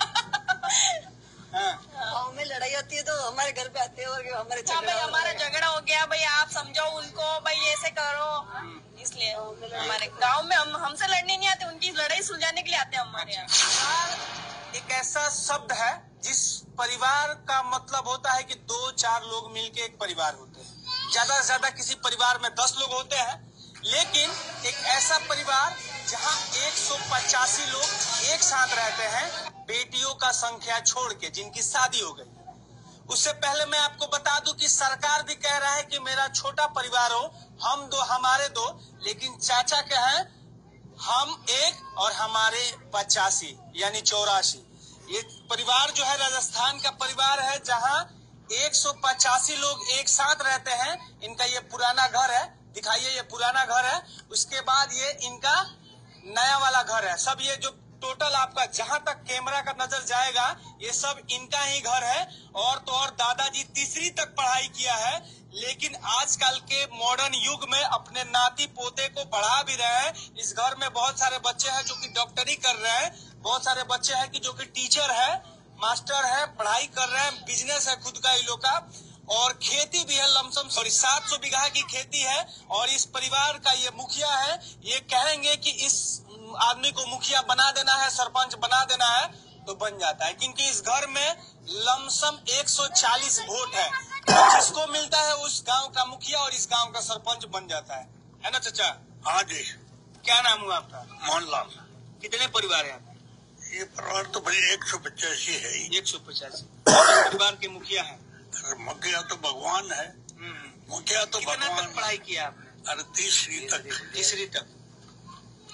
गाँव में लड़ाई होती है तो हमारे घर पे आते हैं और हमारा झगड़ा हो गया, भाई आप समझाओ उनको, भाई ऐसे करो, इसलिए हमारे गांव में हमसे लड़ने नहीं आते, उनकी लड़ाई सुलझाने के लिए आते हैं हमारे यहाँ। एक ऐसा शब्द है जिस परिवार का मतलब होता है कि 2-4 लोग मिलके एक परिवार होते हैं। ज्यादा से ज्यादा किसी परिवार में 10 लोग होते हैं, लेकिन एक ऐसा परिवार जहां 185 लोग एक साथ रहते हैं, बेटियों का संख्या छोड़ के, जिनकी शादी हो गई। उससे पहले मैं आपको बता दूं कि सरकार भी कह रहा है कि मेरा छोटा परिवार हो, हम 2 हमारे 2, लेकिन चाचा के हैं हम 1 और हमारे 85 यानी 84। ये परिवार जो है राजस्थान का परिवार है, जहां 185 लोग एक साथ रहते हैं। इनका ये पुराना घर है, दिखाइए, ये पुराना घर है। उसके बाद ये इनका नया वाला घर है। सब ये जो टोटल आपका जहां तक कैमरा का नजर जाएगा, ये सब इनका ही घर है। और तो और दादाजी 3री तक पढ़ाई किया है, लेकिन आजकल के मॉडर्न युग में अपने नाती पोते को पढ़ा भी रहे हैं। इस घर में बहुत सारे बच्चे हैं जो कि डॉक्टरी कर रहे हैं, बहुत सारे बच्चे हैं कि जो कि टीचर है, मास्टर है, पढ़ाई कर रहे हैं, बिजनेस है खुद का इन लोग का, और खेती भी है लमसम 700 बीघा की खेती है। और इस परिवार का ये मुखिया है। ये कहेंगे कि इस आदमी को मुखिया बना देना है, सरपंच बना देना है, तो बन जाता है, क्योंकि इस घर में लमसम 140 वोट है। जिसको मिलता है उस गांव का मुखिया और इस गांव का सरपंच बन जाता है ना चाचा? हाँ जी। क्या नाम हुआ आपका? मोहनलाल। कितने परिवार है आपके? ये परिवार तो भाई 185 है। 185 परिवार के मुखिया है? मुखिया तो भगवान है। मुखिया तो भगवान। पढ़ाई किया आपने? अरे 3री तक।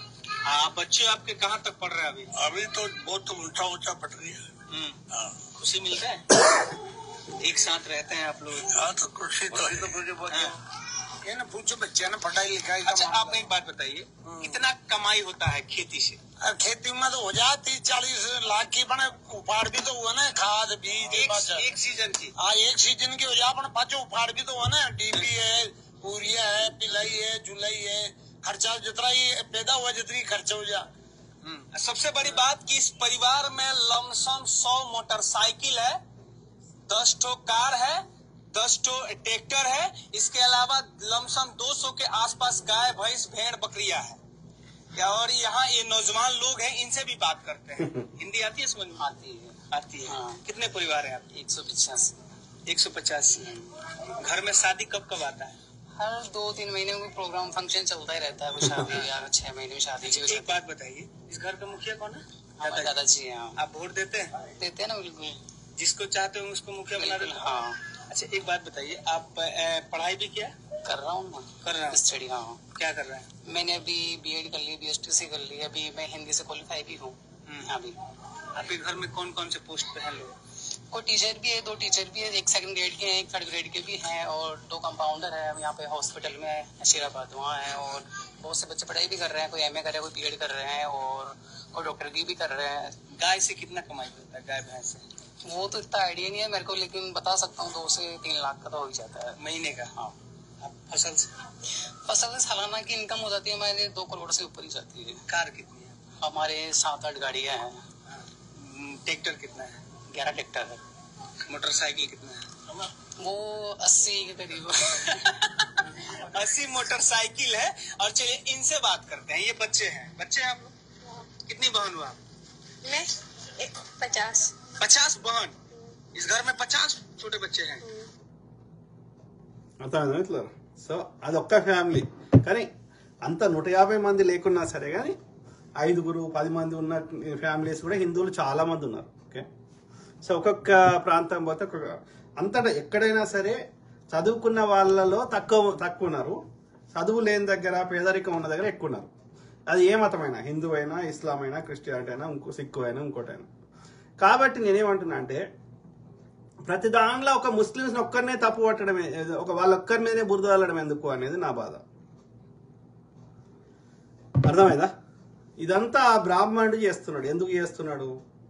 बच्चे आपके कहाँ तक पढ़ रहे हैं अभी? अभी तो बहुत ऊंचा ऊंचा पढ़ रही है। हाँ। खुशी मिलता है? एक साथ रहते हैं आप लोग? हाँ तो खुशी तो है। ये ना पूछो बच्चे ना पढ़ाई लिखाई का। अच्छा आप एक बात बताइए, कितना कमाई होता है खेती से? खेती में तो हो जाए 30-40 लाख की, बने उपाड़ भी तो हुआ ना, खाद बीज एक सीजन की। हाँ एक सीजन की हो जाए, अपन पाँचों उपाड़ भी तो हुआ ना, डीपी है, यूरिया है, पिलाई है, जुलाई है, खर्चा जितना ही पैदा हुआ जितनी खर्चा हो जाए। सबसे बड़ी बात कि इस परिवार में लमसम 100 मोटरसाइकिल है, 10 ठो कार है, 10 ठो ट्रैक्टर है, इसके अलावा लमसम 200 के आसपास गाय भैंस भेड़ बकरियां है। और यहाँ ये नौजवान लोग हैं, इनसे भी बात करते हैं। हिंदी आती है समझ में? आती है। हाँ। कितने परिवार हैं आपके? 185। घर में शादी कब कब आता है? हर 2-3 महीने में प्रोग्राम फंक्शन चलता ही रहता है, कुछ शादी या 6 महीने में शादी की। एक बात बताइए, इस घर का मुखिया कौन है? दादाजी हैं। आप वोट देते हैं? देते हैं ना, बिल्कुल। जिसको चाहते हो उसको मुखिया बना देते? हाँ। अच्छा एक बात बताइए, आप पढ़ाई भी किया? कर रहा हूँ। कर रहा हूँ स्टडी। हाँ। क्या कर रहे हैं? मैंने अभी BEd कर ली, BSTC कर ली, अभी मैं हिंदी से क्वालिफाई भी हूँ। अभी आपके घर में कौन कौन से पोस्ट पे हैं लोग? कोई टीचर भी है, 2 टीचर भी है, एक 2nd ग्रेड के हैं, एक 3rd ग्रेड के भी हैं, और 2 कंपाउंडर है यहाँ पे हॉस्पिटल में नशीराबाद, वहाँ है। और बहुत से बच्चे पढ़ाई भी कर रहे हैं, कोई MA कर रहे हैं, कोई BEd कर रहे हैं, और कोई डॉक्टर की भी कर रहे हैं। गाय से कितना कमाई होता है, गाय भैंस से? वो तो इतना आइडिया नहीं है मेरे को, लेकिन बता सकता हूँ 2 से 3 लाख का तो हो ही जाता है महीने का। हाँ। फसल से सालाना की इनकम हो जाती है हमारे 2 करोड़ से ऊपर ही जाती है। कार कितनी है? हमारे 7-8 गाड़ियाँ हैं। ट्रैक्टर कितना है? 11 ट्रैक्टर है। मोटरसाइकिल कितना है? वो 80 के करीब 80 मोटरसाइकिल है। और चलिए इनसे बात करते हैं, ये बच्चे हैं आप लोग? कितनी बहन हुआ? मैं 50 बहन। इस घर में 50 छोटे बच्चे हैं। అర్థమైందా ఇట్లా? సో అదొక్క ఫ్యామిలీ, కానీ అంత 150 మంది లేకున్నా సరే కానీ 5-10 మంది ఉన్న ఫ్యామిలీస్ కూడా హిందువులు చాలా మంది ఉన్నారు. ఓకే, సో ఒక్కొక్క ప్రాంతం పోతే ఒక్కొక్క, అంతటా ఎక్కడైనా సరే చదువుకున్న వాళ్ళలో తక్కువ ఉన్నారు, చదువు లేని దగ్గర పేదరికం ఉన్న దగ్గర ఎక్కువ ఉన్నారు. అది ఏ మతమైనా, హిందూ అయినా, ఇస్లాం అయినా, క్రిస్టియానిటీ అయినా, సిక్కు అయినా, ఇంకోటైనా. కాబట్టి నేనేమంటున్నా అంటే ప్రతి దాంట్లో ఒక ముస్లింస్ ఒక్కరినే తప్పు పట్టడమే, వాళ్ళొక్కరి మీదనే బురద వెళ్ళడం ఎందుకు అనేది నా బాధ. అర్థమైందా? ఇదంతా ఆ బ్రాహ్మణుడు చేస్తున్నాడు. ఎందుకు చేస్తున్నాడు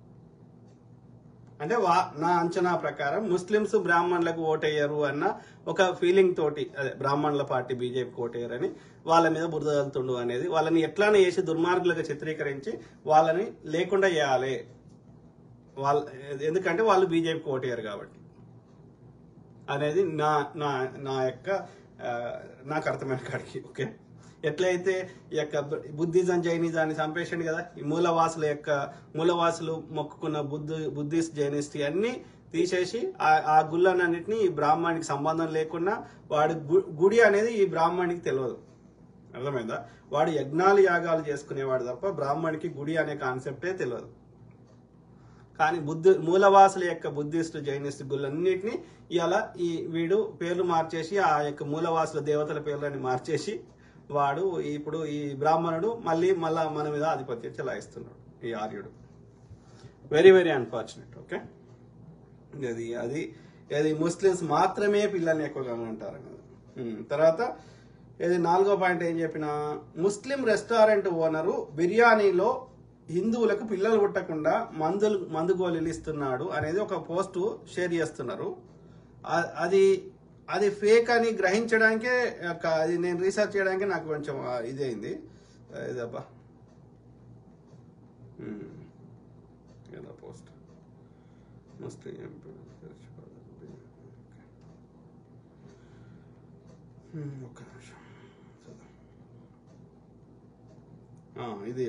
అంటే నా అంచనా ప్రకారం ముస్లింస్ బ్రాహ్మణులకు ఓటేయరు అన్న ఒక ఫీలింగ్ తోటి, అదే బ్రాహ్మణుల పార్టీ బీజేపీకి ఓటేయరని వాళ్ళ మీద బురద వెళ్తుండు అనేది, వాళ్ళని ఎట్లానే చేసి దుర్మార్గులుగా చిత్రీకరించి వాళ్ళని లేకుండా చేయాలి. ఎందుకంటే వాళ్ళు బీజేపీకి ఓటేయరు కాబట్టి అనేది నా యొక్క నాకు అర్థమైన కాడికి. ఓకే, ఎట్లయితే ఈ యొక్క బుద్ధిజం జైనిజాన్ని చంపేసిండు కదా, ఈ మూలవాసులు మొక్కుకున్న బుద్ధిస్ట్ జైనిస్ట్ అన్ని తీసేసి ఆ గుళ్ళన్నింటినీ ఈ బ్రాహ్మణికి సంబంధం లేకుండా, వాడి గుడి అనేది ఈ బ్రాహ్మణికి తెలియదు. అర్థమైందా? వాడు యజ్ఞాలు యాగాలు చేసుకునేవాడు తప్ప బ్రాహ్మణికి గుడి అనే కాన్సెప్టే తెలియదు. కానీ మూలవాసుల యొక్క బుద్ధిస్ట్ జైనిస్ట్ గుళ్ళన్నిటినీ ఇలా వీడు పేర్లు మార్చేసి, ఆ యొక్క మూలవాసుల దేవతల పేర్లని మార్చేసి, వాడు ఇప్పుడు ఈ బ్రాహ్మణుడు మళ్ళా మన మీద ఆధిపత్యం చెలాయిస్తున్నాడు, ఈ ఆర్యుడు. Very very unfortunate. ఓకే, అది ముస్లిమ్స్ మాత్రమే పిల్లల్ని ఎక్కువగా ఉంటారు. తర్వాత ఇది 4వ పాయింట్ ఏం చెప్పిన, ముస్లిం రెస్టారెంట్ ఓనరు బిర్యానీలో హిందువులకు పిల్లలు పుట్టకుండా మందు గోళీలు ఇస్తున్నాడు అనేది ఒక పోస్టు షేర్ చేస్తున్నారు. అది ఫేక్ అని గ్రహించడానికే, అది నేను రీసెర్చ్ చేయడానికి నాకు కొంచెం ఇదైంది. ఇదబ్బా పోస్ట్ ముస్లిం ఒక్క నిమిషం, ఇది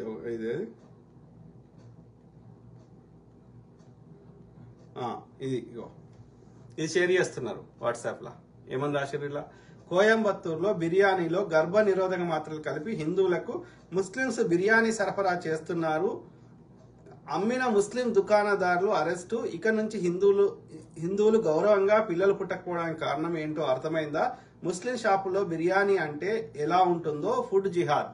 ఇది షేర్ చేస్తున్నారు వాట్సాప్లో. ఏమని రాశారు ఇలా, కోయంబత్తూరులో బిర్యానీలో గర్భ నిరోధక మాత్రలు కలిపి హిందువులకు ముస్లింస్ బిర్యానీ సరఫరా చేస్తున్నారు, అమ్మిన ముస్లిం దుకాణదారులు అరెస్టు, ఇక నుంచి హిందువులు గౌరవంగా పిల్లలు పుట్టకపోవడానికి కారణం ఏంటో అర్థమైందా, ముస్లిం షాపులో బిర్యానీ అంటే ఎలా ఉంటుందో, ఫుడ్ జిహాద్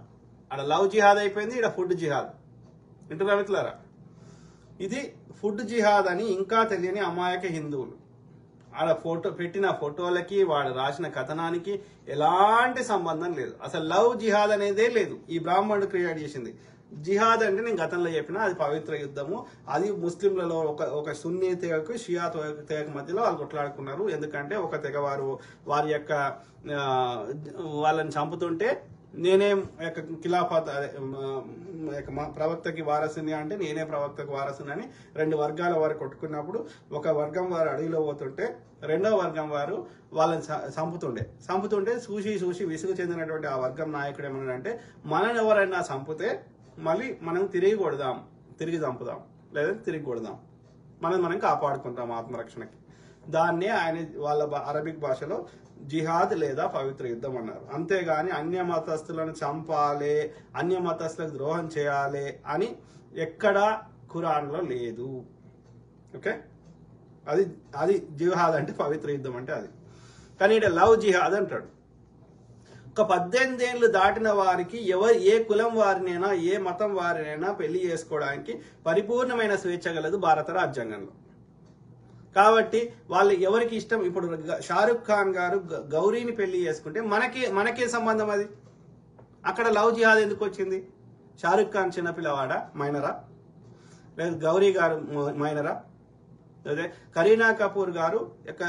ఆడ లవ్ జిహాద్ అయిపోయింది, ఇక్కడ ఫుడ్ జిహాద్. వింటున్నా మిత్రులారా? ఇది ఫుడ్ జిహాద్ అని ఇంకా తెలియని అమాయక హిందువులు. ఆడ పెట్టిన ఫోటోలకి వాడు రాసిన కథనానికి ఎలాంటి సంబంధం లేదు. అసలు లవ్ జిహాద్ అనేదే లేదు. ఈ బ్రాహ్మణుడు క్రియేట్ చేసింది. జిహాద్ అంటే నేను గతంలో చెప్పిన అది పవిత్ర యుద్ధము. అది ముస్లింలలో ఒక సున్నీ తెగకు షియా తెగకు మధ్యలో వాళ్ళు కొట్లాడుకున్నారు. ఎందుకంటే ఒక తెగ వారి యొక్క వాళ్ళని చంపుతుంటే నేనే ఖిలాఫత్ ప్రవక్తకి వారసుని అంటే నేనే ప్రవక్తకి వారసుని అని 2 వర్గాల వారు కొట్టుకున్నప్పుడు ఒక వర్గం వారు అడవిలో పోతుంటే రెండో వర్గం వారు వాళ్ళని చంపుతుంటే చూసి విసుగు చెందినటువంటి ఆ వర్గం నాయకుడు ఏమన్నాడంటే మనని ఎవరైనా చంపితే మళ్ళీ మనం తిరిగి చంపుదాం లేదా తిరిగి కొడదాం, మనం కాపాడుకుంటాం ఆత్మరక్షణకి. దాన్నే ఆయన వాళ్ళ అరబిక్ భాషలో జిహాద్ లేదా పవిత్ర యుద్ధం అన్నారు. అంతేగాని అన్య మతస్థులను చంపాలి, అన్య మతస్థులకు ద్రోహం చేయాలి అని ఎక్కడా ఖురాన్లో లేదు. ఓకే, అది జిహాద్ అంటే పవిత్ర యుద్ధం అంటే అది. కానీ ఇక్కడ లవ్ జిహాద్ అంటాడు. ఒక 18 ఏళ్ళు దాటిన వారికి ఏ కులం వారినైనా ఏ మతం వారినైనా పెళ్లి చేసుకోవడానికి పరిపూర్ణమైన స్వేచ్ఛ గలదు భారత రాజ్యాంగంలో. కాబట్టి వాళ్ళు ఎవరికి ఇష్టం. ఇప్పుడు షారుఖ్ ఖాన్ గారు గౌరీని పెళ్లి చేసుకుంటే మనకే సంబంధం అది. అక్కడ లవ్ జిహాద్ ఎందుకు వచ్చింది? షారుఖ్ ఖాన్ చిన్నపిల్లవాడా, మైనరా? లేదా గౌరీ గారు మైనరా? లేదా కరీనా కపూర్ గారు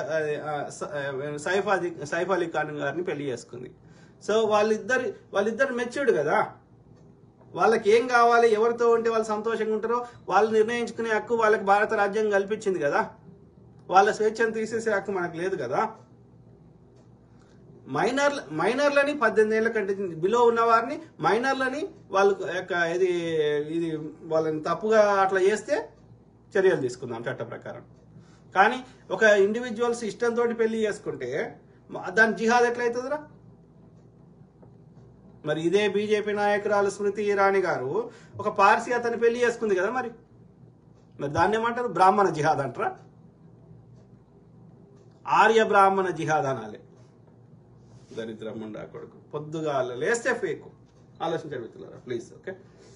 సైఫ్ అలీ ఖాన్ గారిని పెళ్లి చేసుకుంది. సో వాళ్ళిద్దరు మెచ్యూర్డ్ కదా. వాళ్ళకి ఏం కావాలి, ఎవరితో ఉంటే వాళ్ళు సంతోషంగా ఉంటారో వాళ్ళు నిర్ణయించుకునే హక్కు వాళ్ళకి భారత రాజ్యాంగం కల్పించింది కదా. వాళ్ళ స్వేచ్ఛను తీసేసే హక్కు మనకు లేదు కదా. మైనర్లని 18 ఏళ్ల కంటే బిలో ఉన్న వారిని మైనర్లని వాళ్ళు ఇది వాళ్ళని తప్పుగా అట్లా చేస్తే చర్యలు తీసుకుందాం చట్ట ప్రకారం. కానీ ఒక ఇండివిజువల్స్ ఇష్టంతో పెళ్లి చేసుకుంటే దాని జిహాద్ ఎట్లయితుందిరా? మరి ఇదే బీజేపీ నాయకురాలు స్మృతి ఇరానీ గారు ఒక పార్సీ అతన్ని పెళ్లి చేసుకుంది కదా. మరి దాన్ని ఏమంటారు? బ్రాహ్మణ జిహాద్ అంటారా? ఆర్య బ్రాహ్మణ జిహాద్ అనాలి. దరిద్రముండా కొడుకు. పొద్దుగాల లేస్తే ఫేక్. ఆలోచించండి మిత్రులారా ప్లీజ్. ఓకే,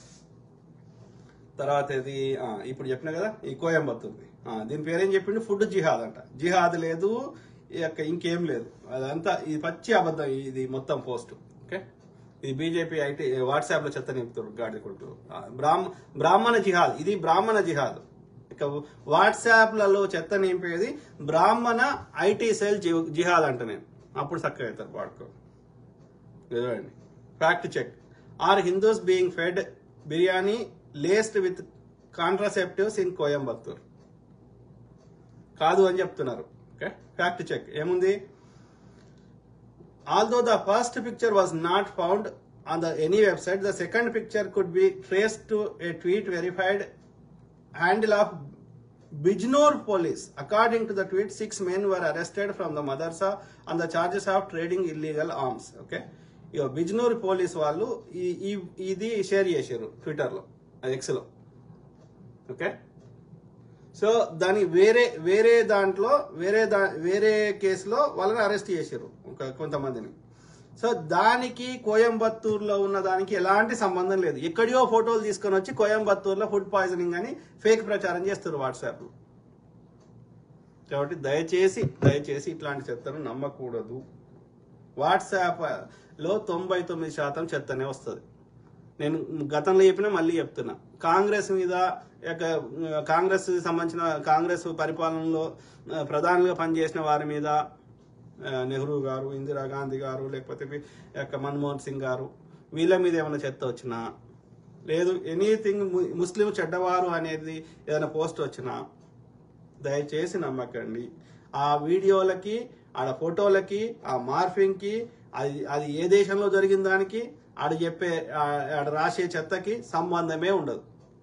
తర్వాత ఇది ఇప్పుడు చెప్పిన కదా ఈ కోయంబత్తూర్ది. దీని పేరేం చెప్పిండు? ఫుడ్ జిహాద్ అంట. జిహాద్ లేదు, ఇంకేం లేదు. అదంతా ఇది పచ్చి అబద్ధం. ఇది మొత్తం పోస్ట్. ఓకే, ఇది బీజేపీ ఐటీ వాట్సాప్ లో చెత్త నింపుతారు గాడి కొడుకులు. బ్రాహ్మణ జిహాద్, ఇది బ్రాహ్మణ జిహాద్. ఇక వాట్సాప్లలో చెత్త నింపేది బ్రాహ్మణ ఐటీ సెల్ జిహాద్ అంట. నేను అప్పుడు చక్కగా అవుతారు వాడుకో. చూడండి, fact check. Are Hindus being fed biryani laced with contraceptives in Coimbatore? కాదు అని చెప్తున్నారు. ఓకే, ఫ్యాక్ట్ చెక్ ఏముంది? Although the first picture was not found on any website, the second picture could be traced to a tweet verified handle of Bijnor police. According to the tweet, 6 men were arrested from the madrasa on the charges of trading illegal arms. Okay, Bijnor police వాళ్ళు ఇది షేర్ చేశారు ట్విట్టర్లో, ఎక్స్లో. ఓకే, సో దాని వేరే కేసులో వాళ్ళని అరెస్ట్ చేశారు కొంతమందిని. సో దానికి కోయంబత్తూర్లో ఉన్న దానికి ఎలాంటి సంబంధం లేదు. ఎక్కడియో ఫోటోలు తీసుకొని వచ్చి కోయంబత్తూర్లో ఫుడ్ పాయిజనింగ్ అని ఫేక్ ప్రచారం చేస్తారు వాట్సాప్లో. కాబట్టి దయచేసి ఇట్లాంటి చెత్తను నమ్మకూడదు. వాట్సాప్లో 99% చెత్తనే వస్తుంది. నేను గతంలో చెప్పినా మళ్ళీ చెప్తున్నా. కాంగ్రెస్ సంబంధించిన కాంగ్రెస్ పరిపాలనలో ప్రధానంగా పనిచేసిన వారి మీద, నెహ్రూ గారు, ఇందిరాగాంధీ గారు, లేకపోతే మన్మోహన్ సింగ్ గారు, వీళ్ళ మీద ఏమైనా చెత్త వచ్చినా, లేదు ఎనీథింగ్ ముస్లిం చెడ్డవారు అనేది ఏదైనా పోస్ట్ వచ్చినా దయచేసి నమ్మకండి. ఆ వీడియోలకి, ఆడ ఫోటోలకి, ఆ మార్ఫింగ్కి, అది ఏ దేశంలో జరిగిన దానికి ఆడ రాసే చెత్తకి సంబంధమే ఉండదు.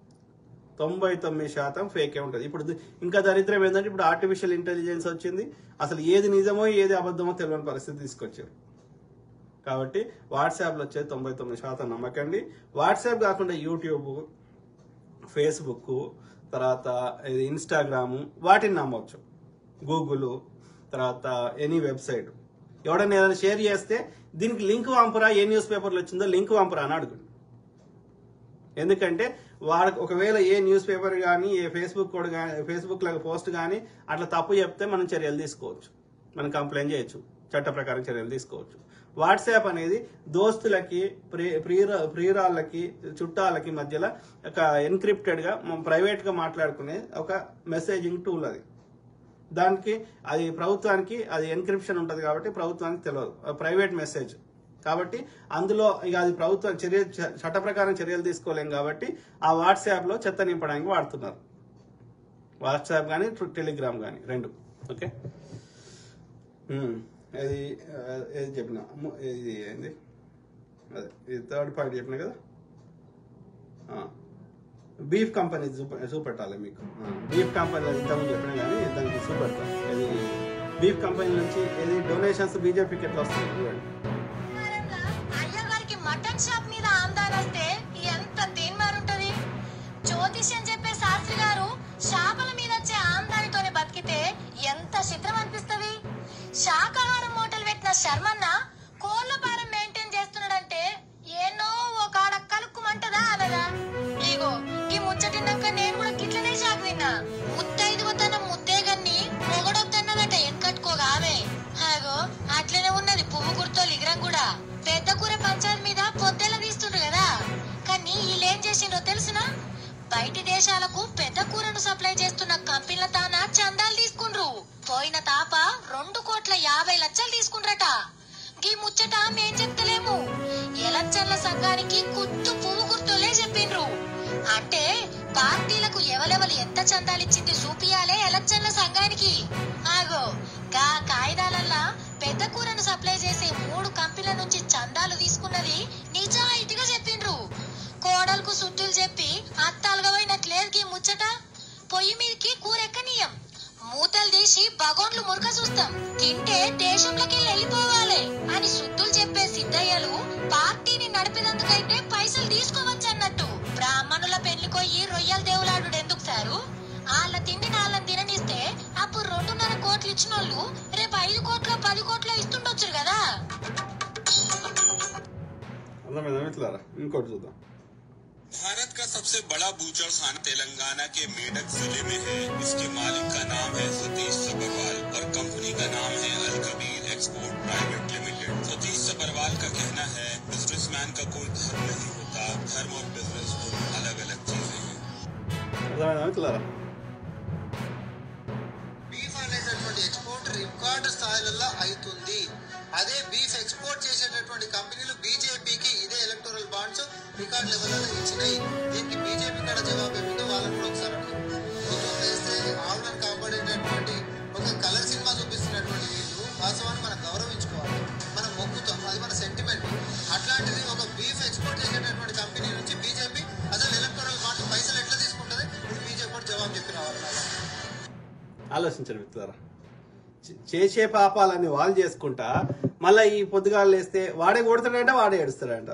99% ఫేకే ఉంటుంది. ఇప్పుడు ఇంకా దరిద్రం ఏంటంటే ఇప్పుడు ఆర్టిఫిషియల్ ఇంటెలిజెన్స్ వచ్చింది. అసలు ఏది నిజమో ఏది అబద్ధమో తెలియని పరిస్థితి తీసుకొచ్చారు. కాబట్టి వాట్సాప్లో వచ్చేది 99% నమ్మకండి. వాట్సాప్ కాకుండా యూట్యూబ్, ఫేస్బుక్, తర్వాత ఇది ఇన్స్టాగ్రాము, వాటిని నమ్మవచ్చు. గూగుల్, తర్వాత ఎనీ వెబ్సైట్. ఎవడన్నా ఏదైనా షేర్ చేస్తే దీనికి లింక్ పంపురా, ఏ న్యూస్ పేపర్లో వచ్చిందో లింక్ పంపురా అని అడుగుండి. ఎందుకంటే వాడికి ఒకవేళ ఏ న్యూస్ పేపర్ కానీ ఏ ఫేస్బుక్ పోస్ట్ కానీ అట్లా తప్పు చెప్తే మనం చర్యలు తీసుకోవచ్చు, మనం కంప్లైంట్ చేయొచ్చు, చట్ట ప్రకారం చర్యలు తీసుకోవచ్చు. వాట్సాప్ అనేది దోస్తులకి ప్రియురాళ్ళకి చుట్టాలకి మధ్యలో ఒక ఎన్క్రిప్టెడ్గా ప్రైవేట్గా మాట్లాడుకునే ఒక మెసేజింగ్ టూల్ అది. దానికి అది ప్రభుత్వానికి అది ఎన్క్రిప్షన్ ఉంటుంది కాబట్టి ప్రభుత్వానికి తెలియదు, ప్రైవేట్ మెసేజ్ కాబట్టి అందులో ఇక అది ప్రభుత్వం చట్ట ప్రకారం చర్యలు తీసుకోలేం కాబట్టి ఆ వాట్సాప్లో చెత్త నింపడానికి వాడుతున్నారు. వాట్సాప్ కానీ టెలిగ్రామ్ కానీ రెండు. ఓకే, ఇది ఏది చెప్పిన, ఇది ఏంది అదే ఇది థర్డ్ పాయింట్ చెప్పిన కదా. బీఫ్ కంపెనీ చూపెట్టాలి మీకు. బీఫ్ కంపెనీ ఇంతకుముందు చెప్పినా కానీ దానికి చూపెడతాం. ఇది బీఫ్ కంపెనీ నుంచి ఇది డొనేషన్స్ బీజేపీకి ఎట్లా వస్తుంది చూడండి. అయ్యగారికి మటన్ షాప్ మీద ఆమ్దాన్ వస్తే ఎంత తీన్మారుంటది. జ్యోతిష్యం చెప్పే శాస్త్రి గారు షాపుల మీద వచ్చే ఆమ్దానితోనే బతికితే ఎంత చిత్రం అనిపిస్తది. శాకాహారం మూటలు పెట్టిన శర్మన్న కోళ్ల ఫారం మెయింటైన్ చేస్తున్నాడంటే ఏనో ఒక ఆడ కలుక్కుమంటదా అనదా. ఇగో ఈ ముచ్చటినాక నేను కూడా గిట్లనే షాక్ తిన్నా. ముత్తైదువతన ముద్దేగన్ని మొగడొద్దన్నదట ఎన్కట్టుకోగా ఆమె. అగో అట్లనే ఉన్నది పువ్వు గుర్తోలు ఇగరం కూడా. పెద్ద కూర పంచాయతీ మీద పొద్దెల తీస్తుండ్రు కదా, కానీ వీళ్ళేం చేసిండ్రో తెలుసునా? బయటి దేశాలకు పెద్ద కూరను సప్లై చేస్తున్న కంపెనీల తాన చందాలు తీసుకుండ్రు. పోయిన తాప 2,50,00,000 తీసుకుండ్రట. గీ ముచ్చట మేం చెప్తలేము, ఎలక్షన్ల సంఘానికి కుత్తు పువ్వు గుర్తులే చెప్పిండ్రు. అంటే పార్టీలకు ఎవలెవలు ఎంత చందాలిచ్చింది చూపియాలే ఎలక్షన్ల సంఘానికి. ఆగో గా కాయిదాలల్లా పెద్ద కూరను సప్లై చేసే 3 కంపెనీల నుంచి చందాలు తీసుకున్నది నిజాయితీగా చెప్పిండ్రు. కోడలకు సుత్తులు చెప్పి అత్తాలుగా పోయినట్లేదు ఈ ముచ్చట. పొయ్యి మీదకి కూర ఎక్కనీయం, మూతలు తీసి బగోన్లు మురక చూస్తాం, తింటే దేశంలోకి వెళ్ళిపోవాలి అని సుత్తులు చెప్పే సిద్ధయ్యలు పార్టీని నడిపేందుకైతే పైసలు తీసుకోవచ్చు అన్నట్టు. బ్రాహ్మణుల పెళ్లికొయ్యి రొయ్యలు దేవులాడు ఎందుకు సారు? వాళ్ళ తిండిని వాళ్ళని తిననిస్తే అప్పుడు 2.5 కోట్లు ఇచ్చినోళ్ళు రేపు 5 కోట్లు 10 కోట్లు ఇస్తుండొచ్చు కదా. ఇంకోటి చూద్దాం. भारत का सबसे बड़ा बूचड़खाना तेलंगाना के मेडक जिले में है। इसके मालिक का नाम है सतीश सबरवाल और कंपनी का नाम है Al Kabir export private limited. Satish Sabharwal का कहना है बिजनेसमैन का कोई धर्म नहीं होता, धर्म और बिजनेस दोनों अलग अलग चीजें हैं। బీఫ్ అనేటటువంటి ఎక్స్పోర్ట్ రికార్డు స్థాయిలలో అవుతుంది. అదే బీఫ్ ఎక్స్పోర్ట్ చేసేటటువంటి కంపెనీలు బీజేపీకి ఇదే ఎలక్టోరల్ బాండ్స్ రికార్డ్ లెవెల్లో ఇచ్చినాయి. దీనికి బీజేపీ కాడ జవాబు ఏమిటో వాళ్ళని కూడా ఒకసారి ప్రభుత్వం చేస్తే ఆవులను కాపాడేటటువంటి ఒక కలర్ సినిమా చూపిస్తున్నటువంటి వీళ్ళు వాస్తవాన్ని మనం గౌరవించుకోవాలి, మనం మొక్కుతాం, అది మన సెంటిమెంట్. అట్లాంటిది ఒక బీఫ్ ఎక్స్పోర్ట్ చేసేటటువంటి కంపెనీ నుంచి బీజేపీ అసలు ఎలక్టోరల్ బాండ్స్ పైసలు ఎట్లా తీసుకుంటుంది, ఇది బీజేపీ కూడా జవాబు చెప్పి రావాలి. ఆలోచించండి మిత్రులారా. చేసే పాపాలని వాళ్ళు చేసుకుంటా మళ్ళీ ఈ పొద్దుగాలు వేస్తే వాడే కొడతాడంట, వాడే ఏడుస్తాడంట.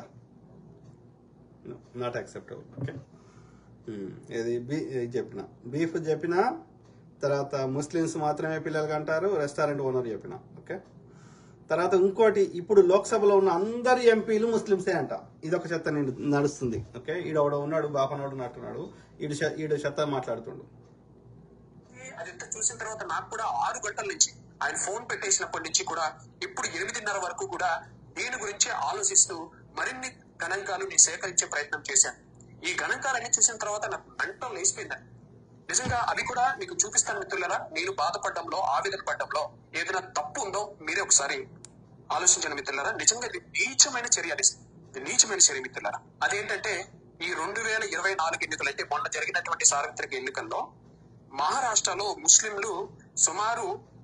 Not acceptable. ఓకే, ఇది చెప్పిన బీఫ్ చెప్పిన తర్వాత ముస్లిమ్స్ మాత్రమే పిల్లలు అంటారు, రెస్టారెంట్ ఓనర్ చెప్పిన. ఓకే, తర్వాత ఇంకోటి, ఇప్పుడు లోక్సభలో ఉన్న అందరు ఎంపీలు ముస్లిమ్సే అంట. ఇదొక చెత్త నడుస్తుంది. ఓకే, ఈడొకడు ఉన్నాడు, బాపనోడు నట్టున్నాడు, ఈడు చెత్త మాట్లాడుతుండు. అదంతా చూసిన తర్వాత నాకు కూడా 6 గంటల నుంచి ఆయన ఫోన్ పెట్టేసినప్పటి నుంచి కూడా ఇప్పుడు 8:30 వరకు కూడా దీని గురించి ఆలోచిస్తూ మరిన్ని గణాంకాలు నేను సేకరించే ప్రయత్నం చేశాను. ఈ గణాంకాలన్నీ చూసిన తర్వాత నాకు మెంటల్ లేసిపోయిందండి. నిజంగా అవి కూడా మీకు చూపిస్తాను మిత్రులారా. మీరు బాధపడడంలో, ఆవేదన పడడంలో ఏదైనా తప్పు ఉందో మీరే ఒకసారి ఆలోచించండి మిత్రులారా. నిజంగా ఇది నీచమైన చర్య, నీచమైన చర్య మిత్రులారా. అదేంటంటే ఈ 2024 ఎన్నికలు అంటే మొన్న జరిగినటువంటి సార్వత్రిక ఎన్నికల్లో మహారాష్ట్రలో ముస్లింలు సుమారు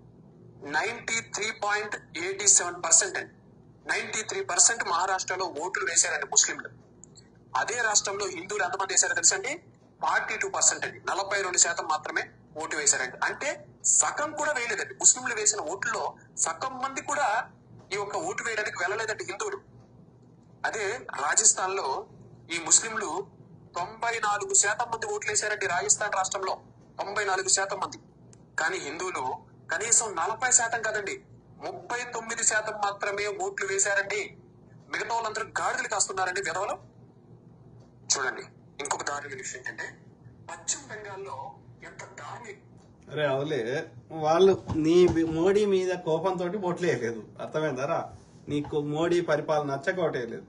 93.87% 93% మహారాష్ట్రలో ఓట్లు వేశారండి ముస్లింలు. అదే రాష్ట్రంలో హిందువులు ఎంతమంది వేశారో తెలుసండి? 42% అండి, 42% మాత్రమే ఓటు వేశారండి. అంటే సగం కూడా వేయలేదండి. ముస్లింలు వేసిన ఓట్లలో సగం మంది కూడా ఈ ఒక్క ఓటు వేయడానికి వెళ్ళలేదండి హిందువులు. అదే రాజస్థాన్ లో ఈ ముస్లింలు 94% మంది ఓట్లు వేశారండి. రాజస్థాన్ రాష్ట్రంలో 94% మంది. కానీ హిందువులు కనీసం 40% కాదండి, 39% మాత్రమే ఓట్లు వేశారండి. మిగతా వాళ్ళందరూ గాడిదలు కాస్తున్నారండి విధవలు. చూడండి, ఇంకొక దారుణ విషయం ఏంటంటే పశ్చిమ బెంగాల్లో ఎంత దారుణ అరే అవులే, వాళ్ళు నీ మోడీ మీద కోపంతో ఓట్లు వేయలేదు, అర్థమైందారా? నీకు మోడీ పరిపాలన నచ్చక ఓటు వేయలేదు.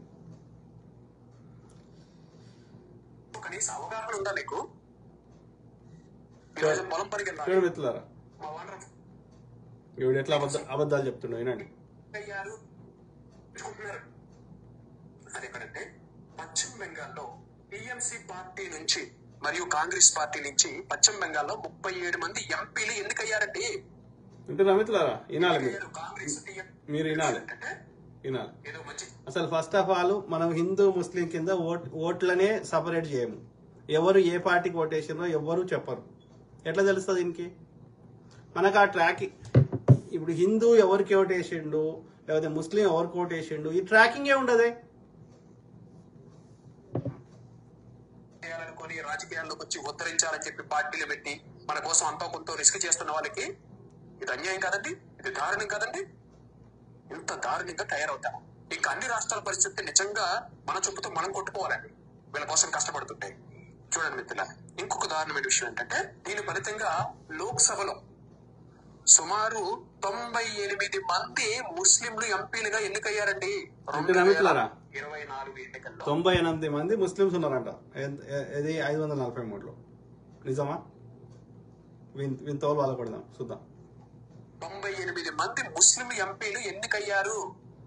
కనీస అవగాహన ఉందా నీకు? ఈరోజు పొలం పనికి చూడు మిత్రులారా, మా ఓనర్ ఇవిడు ఎట్లా అబద్ధాలు చెప్తున్నావు వినండి. అయ్యారు అది ఎక్కడంటే పశ్చిమ బెంగాల్లో టీఎంసీ పార్టీ నుంచి మరియు కాంగ్రెస్ పార్టీ నుంచి పశ్చిమ బెంగాల్లో 37 మంది ఎంపీలు ఎన్నికయ్యారండి. వింటున్నా మిత్రులారా? వినాలి కాంగ్రెస్ మీరు వినాలి. ఏదో మంచి అసలు ఫస్ట్ ఆఫ్ ఆల్ మనం హిందూ ముస్లిం కింద ఓట్లనే సపరేట్ చేయము. ఎవరు ఏ పార్టీకి ఓటేసినో ఎవరు చెప్పరు. ఎట్లా తెలుస్తుంది దీనికి? మనకు ఆ ట్రాకింగ్, ఇప్పుడు హిందూ ఎవరికి ఓటేసిండు లేకపోతే ముస్లిం ఎవరికి ఓటేసిండు ఈ ట్రాకింగే ఉండదే. చేయాలనుకొని రాజకీయాల్లోకి వచ్చి ఉద్ధరించాలని చెప్పి పార్టీలు పెట్టి మన కోసం అంతో కొంత రిస్క్ చేస్తున్న వాళ్ళకి ఇది అన్యాయం కాదండి? ఇది దారుణం కాదండి? ఇంత దారుణంగా తయారవుతాము. ఇంకా అన్ని రాష్ట్రాల పరిస్థితి నిజంగా మన చూపుతో మనం కొట్టుకోవాలండి వీళ్ళ కోసం కష్టపడుతుంటే. చూడండి మిత్రుల, ఇంకొక దారుణమైన విషయం ఏంటంటే దీని ఫలితంగా లోక్సభలో సుమారు 98 మంది ముస్లింలు ఎంపీలుగా ఎన్నికయ్యారండి. 2024 ఎన్నికల్లో 98 మంది ముస్లింస్ ఉన్నారంట. ఇది 543లో నిజమా? వింతోలు వాళ్ళ కొడదాం చూద్దాం. 98 మంది ముస్లిం ఎంపీలు ఎన్నికయ్యారు.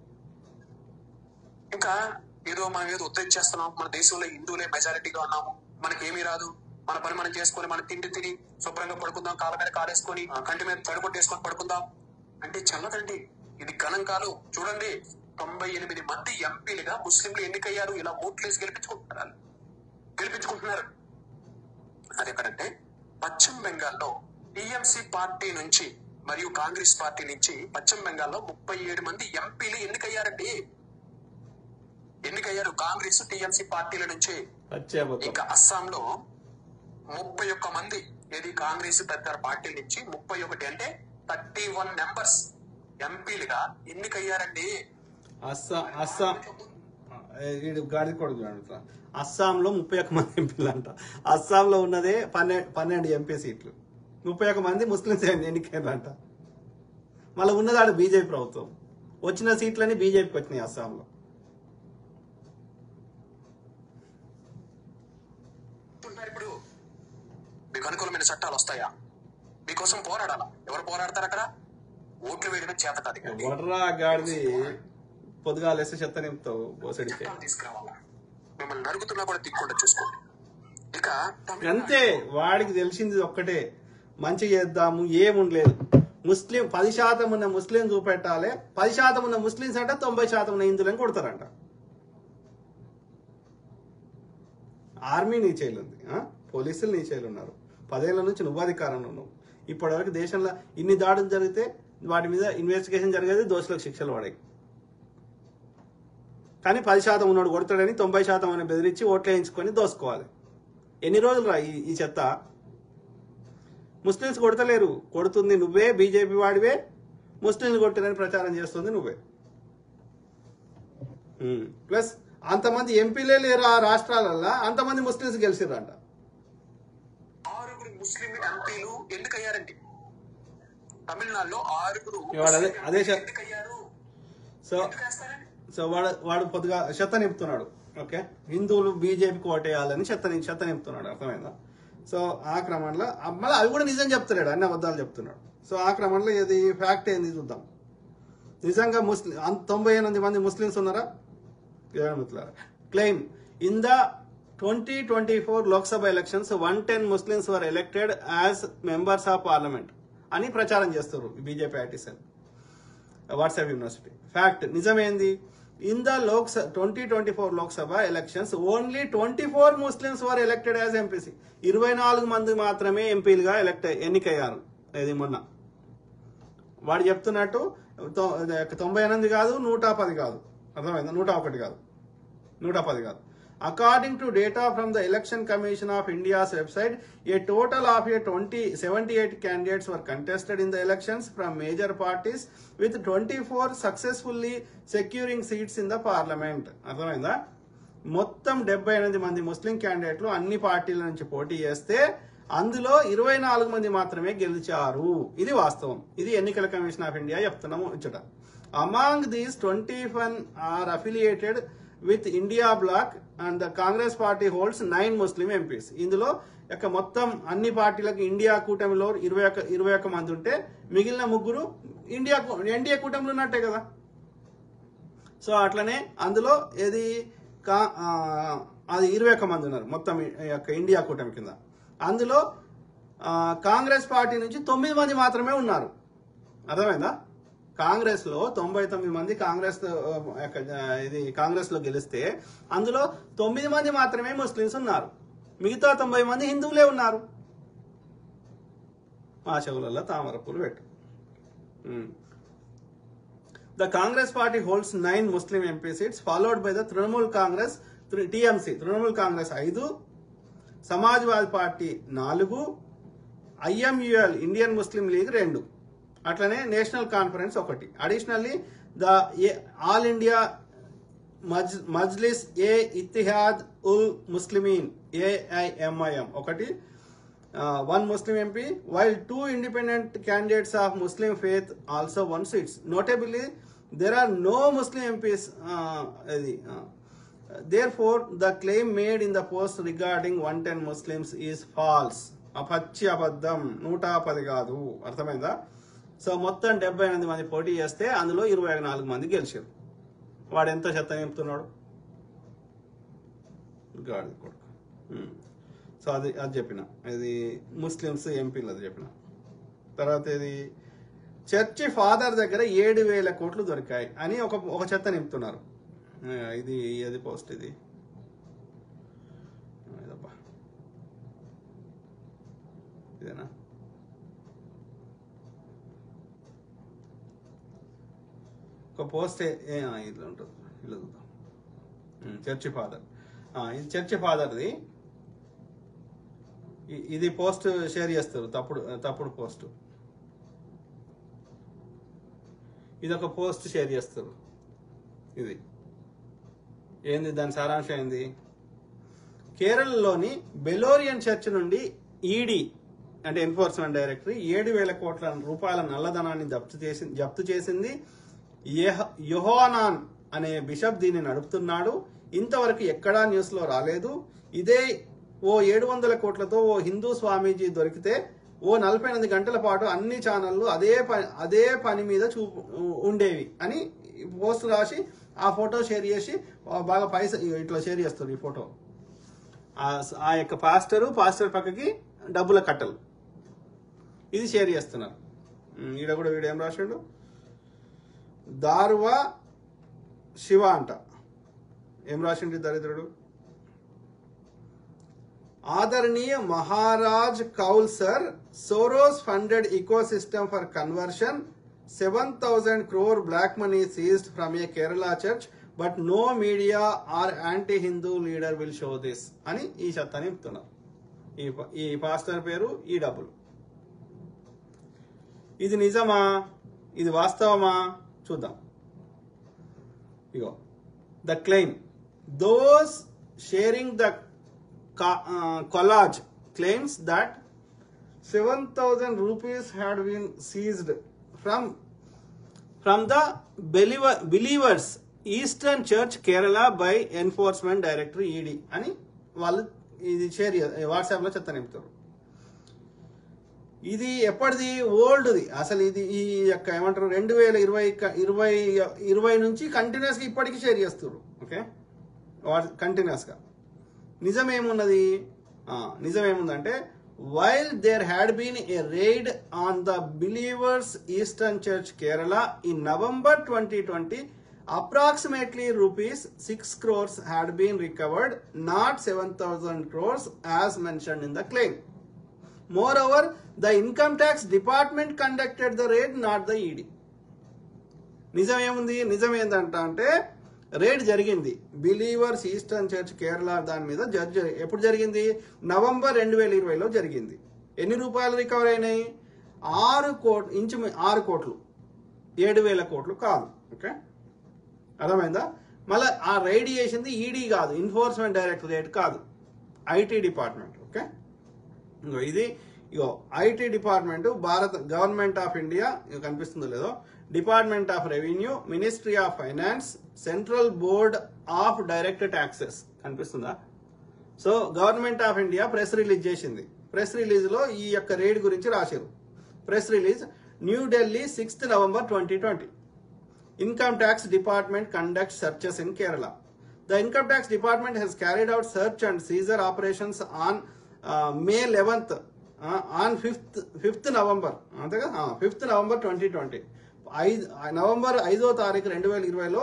ఇంకా ఏదో మనం ఏదో ఉద్ధరించేస్తున్నాం, మన దేశంలో హిందువులే మెజారిటీగా ఉన్నాము, మనకేమీ రాదు, మన పని మనం చేసుకొని మన తిండి తిని శుభ్రంగా పడుకుందాం, కాళ్ళ మీద కాలేసుకొని కంటి మీద తడిపొట్టేసుకొని పడుకుందాం అంటే చల్లదండి. ఇది గణాంకాలు చూడండి. 98 మంది ఎంపీలుగా ముస్లింలు ఎన్నికయ్యారు. ఇలా ఓట్లేసి గెలిపించుకుంటున్నారు. అది ఎక్కడంటే పశ్చిమ బెంగాల్లో టీఎంసీ పార్టీ నుంచి మరియు కాంగ్రెస్ పార్టీ నుంచి పశ్చిమ బెంగాల్లో 37 మంది ఎంపీలు ఎన్నికయ్యారండి. ఎన్నికయ్యారు కాంగ్రెస్ టీఎంసీ పార్టీల నుంచి. ఇంకా అస్సాంలో 31 మంది ఏది కాంగ్రెస్ తదితర పార్టీల నుంచి 31 అంటే 31 మెంబర్స్ ఎంపీలుగా ఎన్నికయ్యారండి. అస్సాంలో 31 మంది ఎంపీలు అంట. అస్సాంలో ఉన్నదే 12 ఎంపీ సీట్లు, 31 మంది ముస్లింస్ ఎన్నికయ్యారంట. మళ్ళీ ఉన్నదాడు బీజేపీ ప్రభుత్వం. వచ్చిన సీట్లని బీజేపీకి వచ్చినాయి అస్సాంలో. ఇప్పుడు మీకు అనుకూలమైన చట్టాలు వస్తాయా? మీకోసం పోరాడాలా? ఎవరు పోరాడతారు అక్కడ? ఓట్లు వేయడమే చేత కాదు. గాడిది పొద్దుగాలేస్తే చెత్త నింపుతావు బోసడికి తీసుకురావాలా? మిమ్మల్ని నరుగుతున్నా కూడా తిక్కుండా చూసుకోండి. ఇక అంతే, వాడికి తెలిసింది ఒక్కటే, మంచి చేద్దాము, ఏముండలేదు. ముస్లిం 10% ఉన్న ముస్లిం చూపెట్టాలి. 10% ఉన్న ముస్లింస్ అంటే 90% ఉన్న హిందువులని కొడతారంట. ఆర్మీ నీ చేలు ఉంది, పోలీసులు నీ చేలు ఉన్నారు. 10 ఏళ్ల నుంచి నువ్వు అధికారంలో ఉన్నావు. ఇప్పటివరకు దేశంలో ఇన్ని దాడులు జరిగితే వాటి మీద ఇన్వెస్టిగేషన్ జరిగేది, దోషులకు శిక్షలు పడాయి. కానీ 10% ఉన్నాడు కొడతాడని 90% అని బెదిరించి ఓట్లు వేయించుకొని దోసుకోవాలి. ఎన్ని రోజులు రా ఈ చెత్త? ముస్లింస్ కొడతలేరు, కొడుతుంది నువ్వే, బీజేపీ వాడివే. ముస్లింలు కొట్టిరని ప్రచారం చేస్తుంది నువ్వే. ప్లస్ అంతమంది ఎంపీలే లేరు ఆ రాష్ట్రాలల్లో, అంతమంది ముస్లింస్ గెలిచిరంట. 6 ముస్లిం ఎంపీలు ఎన్నికయ్యారండి. తమిళనాడులో 6 అదే ఎన్నికయ్యారు. సో వాడు పొద్దుగా చెత్త నింపుతున్నాడు. ఓకే, హిందువులు బీజేపీకి ఓటేయాలని చెత్త నింపుతున్నాడు, అర్థమైందా? సో ఆ క్రమంలో మళ్ళీ అవి కూడా నిజం చెప్తలేడు, అన్ని అబద్ధాలు చెప్తున్నాడు. సో ఆ క్రమంలో ఇది ఫ్యాక్ట్ ఏంది చూద్దాం. నిజంగా 98 మంది ముస్లింస్ ఉన్నారా? Claim in the 2024 Lok Sabha elections 110 Muslims were elected as members of parliament అని ప్రచారం చేస్తారు BJP ITC WhatsApp university. Fact నిజమేంది? In the 2024 Lok Sabha elections only 24 Muslims were elected as MPs. 24 మంది మాత్రమే ఎంపీలుగా ఎన్నికయ్యారు. ఇది మొన్న వాడు చెప్తున్నట్టు 98 కాదు, 110 కాదు, అర్థమైందా? 101 కాదు, 110 కాదు. According to data from the Election Commission of India's website, a total of 78 candidates were contested in the elections from major parties, with 24 successfully securing seats in the parliament. అర్థమైందా? మొత్తం 78 మంది ముస్లిం క్యాండిడేట్లు అన్ని పార్టీల నుంచి పోటీ చేస్తే అందులో 24 మంది మాత్రమే గెలిచారు. ఇది వాస్తవం. ఇది ఎన్నికల కమిషన్ ఆఫ్ ఇండియా చెప్తున్నాము ఇచ్చట. Among these 21 are affiliated with India bloc and the Congress party holds 9 Muslim MPs. ఇందులో మొత్తం అన్ని పార్టీలకు ఇండియా కూటమిలో 21 మంది ఉంటే మిగిలిన ముగ్గురు ఎన్డీఏ కూటమిలో ఉన్నట్టే కదా. సో అట్లనే అందులో ఏది అది 21 మంది ఉన్నారు మొత్తం ఇండియా కూటమి కింద. అందులో కాంగ్రెస్ పార్టీ నుంచి 9 మంది మాత్రమే ఉన్నారు. అర్థమైందా? కాంగ్రెస్ లో 99 మంది కాంగ్రెస్ లో గెలిస్తే అందులో 9 మంది మాత్రమే ముస్లింస్ ఉన్నారు. మిగతా 90 మంది హిందువులే ఉన్నారు. మా చెవులలో తామరపూలు పెట్టు. The Congress party holds 9 Muslim MP seats, followed by the Trinamool Congress, TMC, Trinamool Congress 5, Samajwadi Party 4, IMUL, Indian Muslim League 2, అట్లనే national conference 1. Additionally the all India Majlis e Ittehad ul Muslimeen AIMIM 1, 1 Muslim MP, while 2 independent candidates of Muslim faith also won seats. Notably, there are no Muslim MPs. Therefore, the claim made in the post regarding 110 Muslims is false. అపచ్చి అబద్ధం. 110 కాదు. అర్థమైందా? సో మొత్తం 78 మంది పోటీ చేస్తే అందులో 24 మంది గెలిచారు. వాడు ఎంత చెత్త చెప్తున్నాడు గాడి కొడుకు. సో అది చెప్పిన. ఇది ముస్లిమ్స్ ఎంపీలు అది చెప్పిన. తర్వాత ఇది చర్చి ఫాదర్ దగ్గర 7,000 కోట్లు దొరికాయి అని ఒక చెత్త నింపుతున్నారు. ఇది ఏది పోస్ట్ ఇది ఇదేనా? ఒక పోస్ట్ ఇట్లా ఉంటుంది. ఇలా చూద్దాం. Church father. ఇది చర్చి ఫాదర్ది. ఇది పోస్ట్ షేర్ చేస్తారు. తప్పుడు పోస్ట్. ఇది ఒక పోస్ట్ షేర్ చేస్తారు. ఇది ఏంది? దాని సారాంశం ఏంది? కేరళలోని బెలోరియన్ చర్చ్ నుండి ఈడీ అంటే ఎన్ఫోర్స్మెంట్ డైరెక్టరీ 7,000 కోట్ల రూపాయల నల్లధనాన్ని జప్తు చేసింది. యోహానాన్ అనే బిషప్ దీన్ని నడుపుతున్నాడు. ఇంతవరకు ఎక్కడా న్యూస్ లో రాలేదు. ఇదే ఓ 700 కోట్లతో ఓ హిందూ స్వామీజీ దొరికితే ఓ 48 గంటల పాటు అన్ని ఛానళ్లు అదే పని మీద ఉండేవి అని పోస్ట్ రాసి ఆ ఫోటో షేర్ చేసి బాగా ఇట్లా షేర్ చేస్తారు. ఈ ఫోటో ఆ యొక్క పాస్టర్ పక్కకి డబ్బుల కట్టలు ఇది షేర్ చేస్తున్నారు. ఈడ కూడా వీడు ఏం రాశాడు? దారువా శివ అంట. ఏం రాసిండు దరిద్రుడు? ఆదరణీయ Maharaj Kaul sir, Soros funded ecosystem for conversion, 7,000 crore black money seized from a Kerala church, but no media or anti-Hindu leader will show this అని ఈ చెత్తని చెప్తున్నారు. ఈ పాస్టర్ పేరు, ఈ డబ్బులు. ఇది నిజమా? ఇది వాస్తవమా? చూద్దాం. ఇగో the claim. Those sharing the collage claims that 7,000 rupees had been seized from the Believers Eastern Church Kerala by Enforcement Directorate ED అని వాళ్ళు ఇది షేర్ వాట్సాప్ లో చెత్త నింపుతారు. ఇది ఎప్పటిది? ఓల్డ్ది. అసలు ఇది ఈ యొక్క ఏమంటారు 2020 నుంచి కంటిన్యూస్ గా ఇప్పటికీ షేర్ చేస్తారు. ఓకే, కంటిన్యూస్ గా. నిజమేమున్నది? నిజమేముందంటే, while there had been a raid on the Believers Eastern Church Kerala in November 2020, approximately rupees 6 crores had been recovered, not 7,000 crores as mentioned in the claim. Moreover, the income tax department conducted the raid, not the ED. నిజమేముంది? నిజమేందంటే రేడ్ జరిగింది బిలీవర్స్ ఈస్టర్న్ చర్చ్ కేరళ దాని మీద. ఎప్పుడు జరిగింది? November 2020లో జరిగింది. ఎన్ని రూపాయలు రికవర్ అయినాయి? 6 కోట్లు. 7,000 కోట్లు కాదు. ఓకే, అర్థమైందా? మళ్ళీ ఆ రైడ్ చేసింది ఈడీ కాదు, ఎన్ఫోర్స్మెంట్ డైరెక్టరేట్ కాదు, ఐటీ డిపార్ట్మెంట్. ఓకే, ఇది ఐటీ డిపార్ట్మెంట్ భారత గవర్నమెంట్ ఆఫ్ ఇండియా, కనిపిస్తుందో లేదో, department of revenue, ministry of finance, central board of direct taxes. కనిపిస్తుందా? So government of India press release చేసింది. ప్రెస్ రిలీజ్ లో ఈ యొక్క రైడ్ గురించి రాశారు. Press release, New Delhi 6th November 2020. Income Tax Department conducts searches in Kerala. The Income Tax Department has carried out search and seizure operations on May 11th, on 5th November, 5th November 2020. November 5వ తారీఖు 2020లో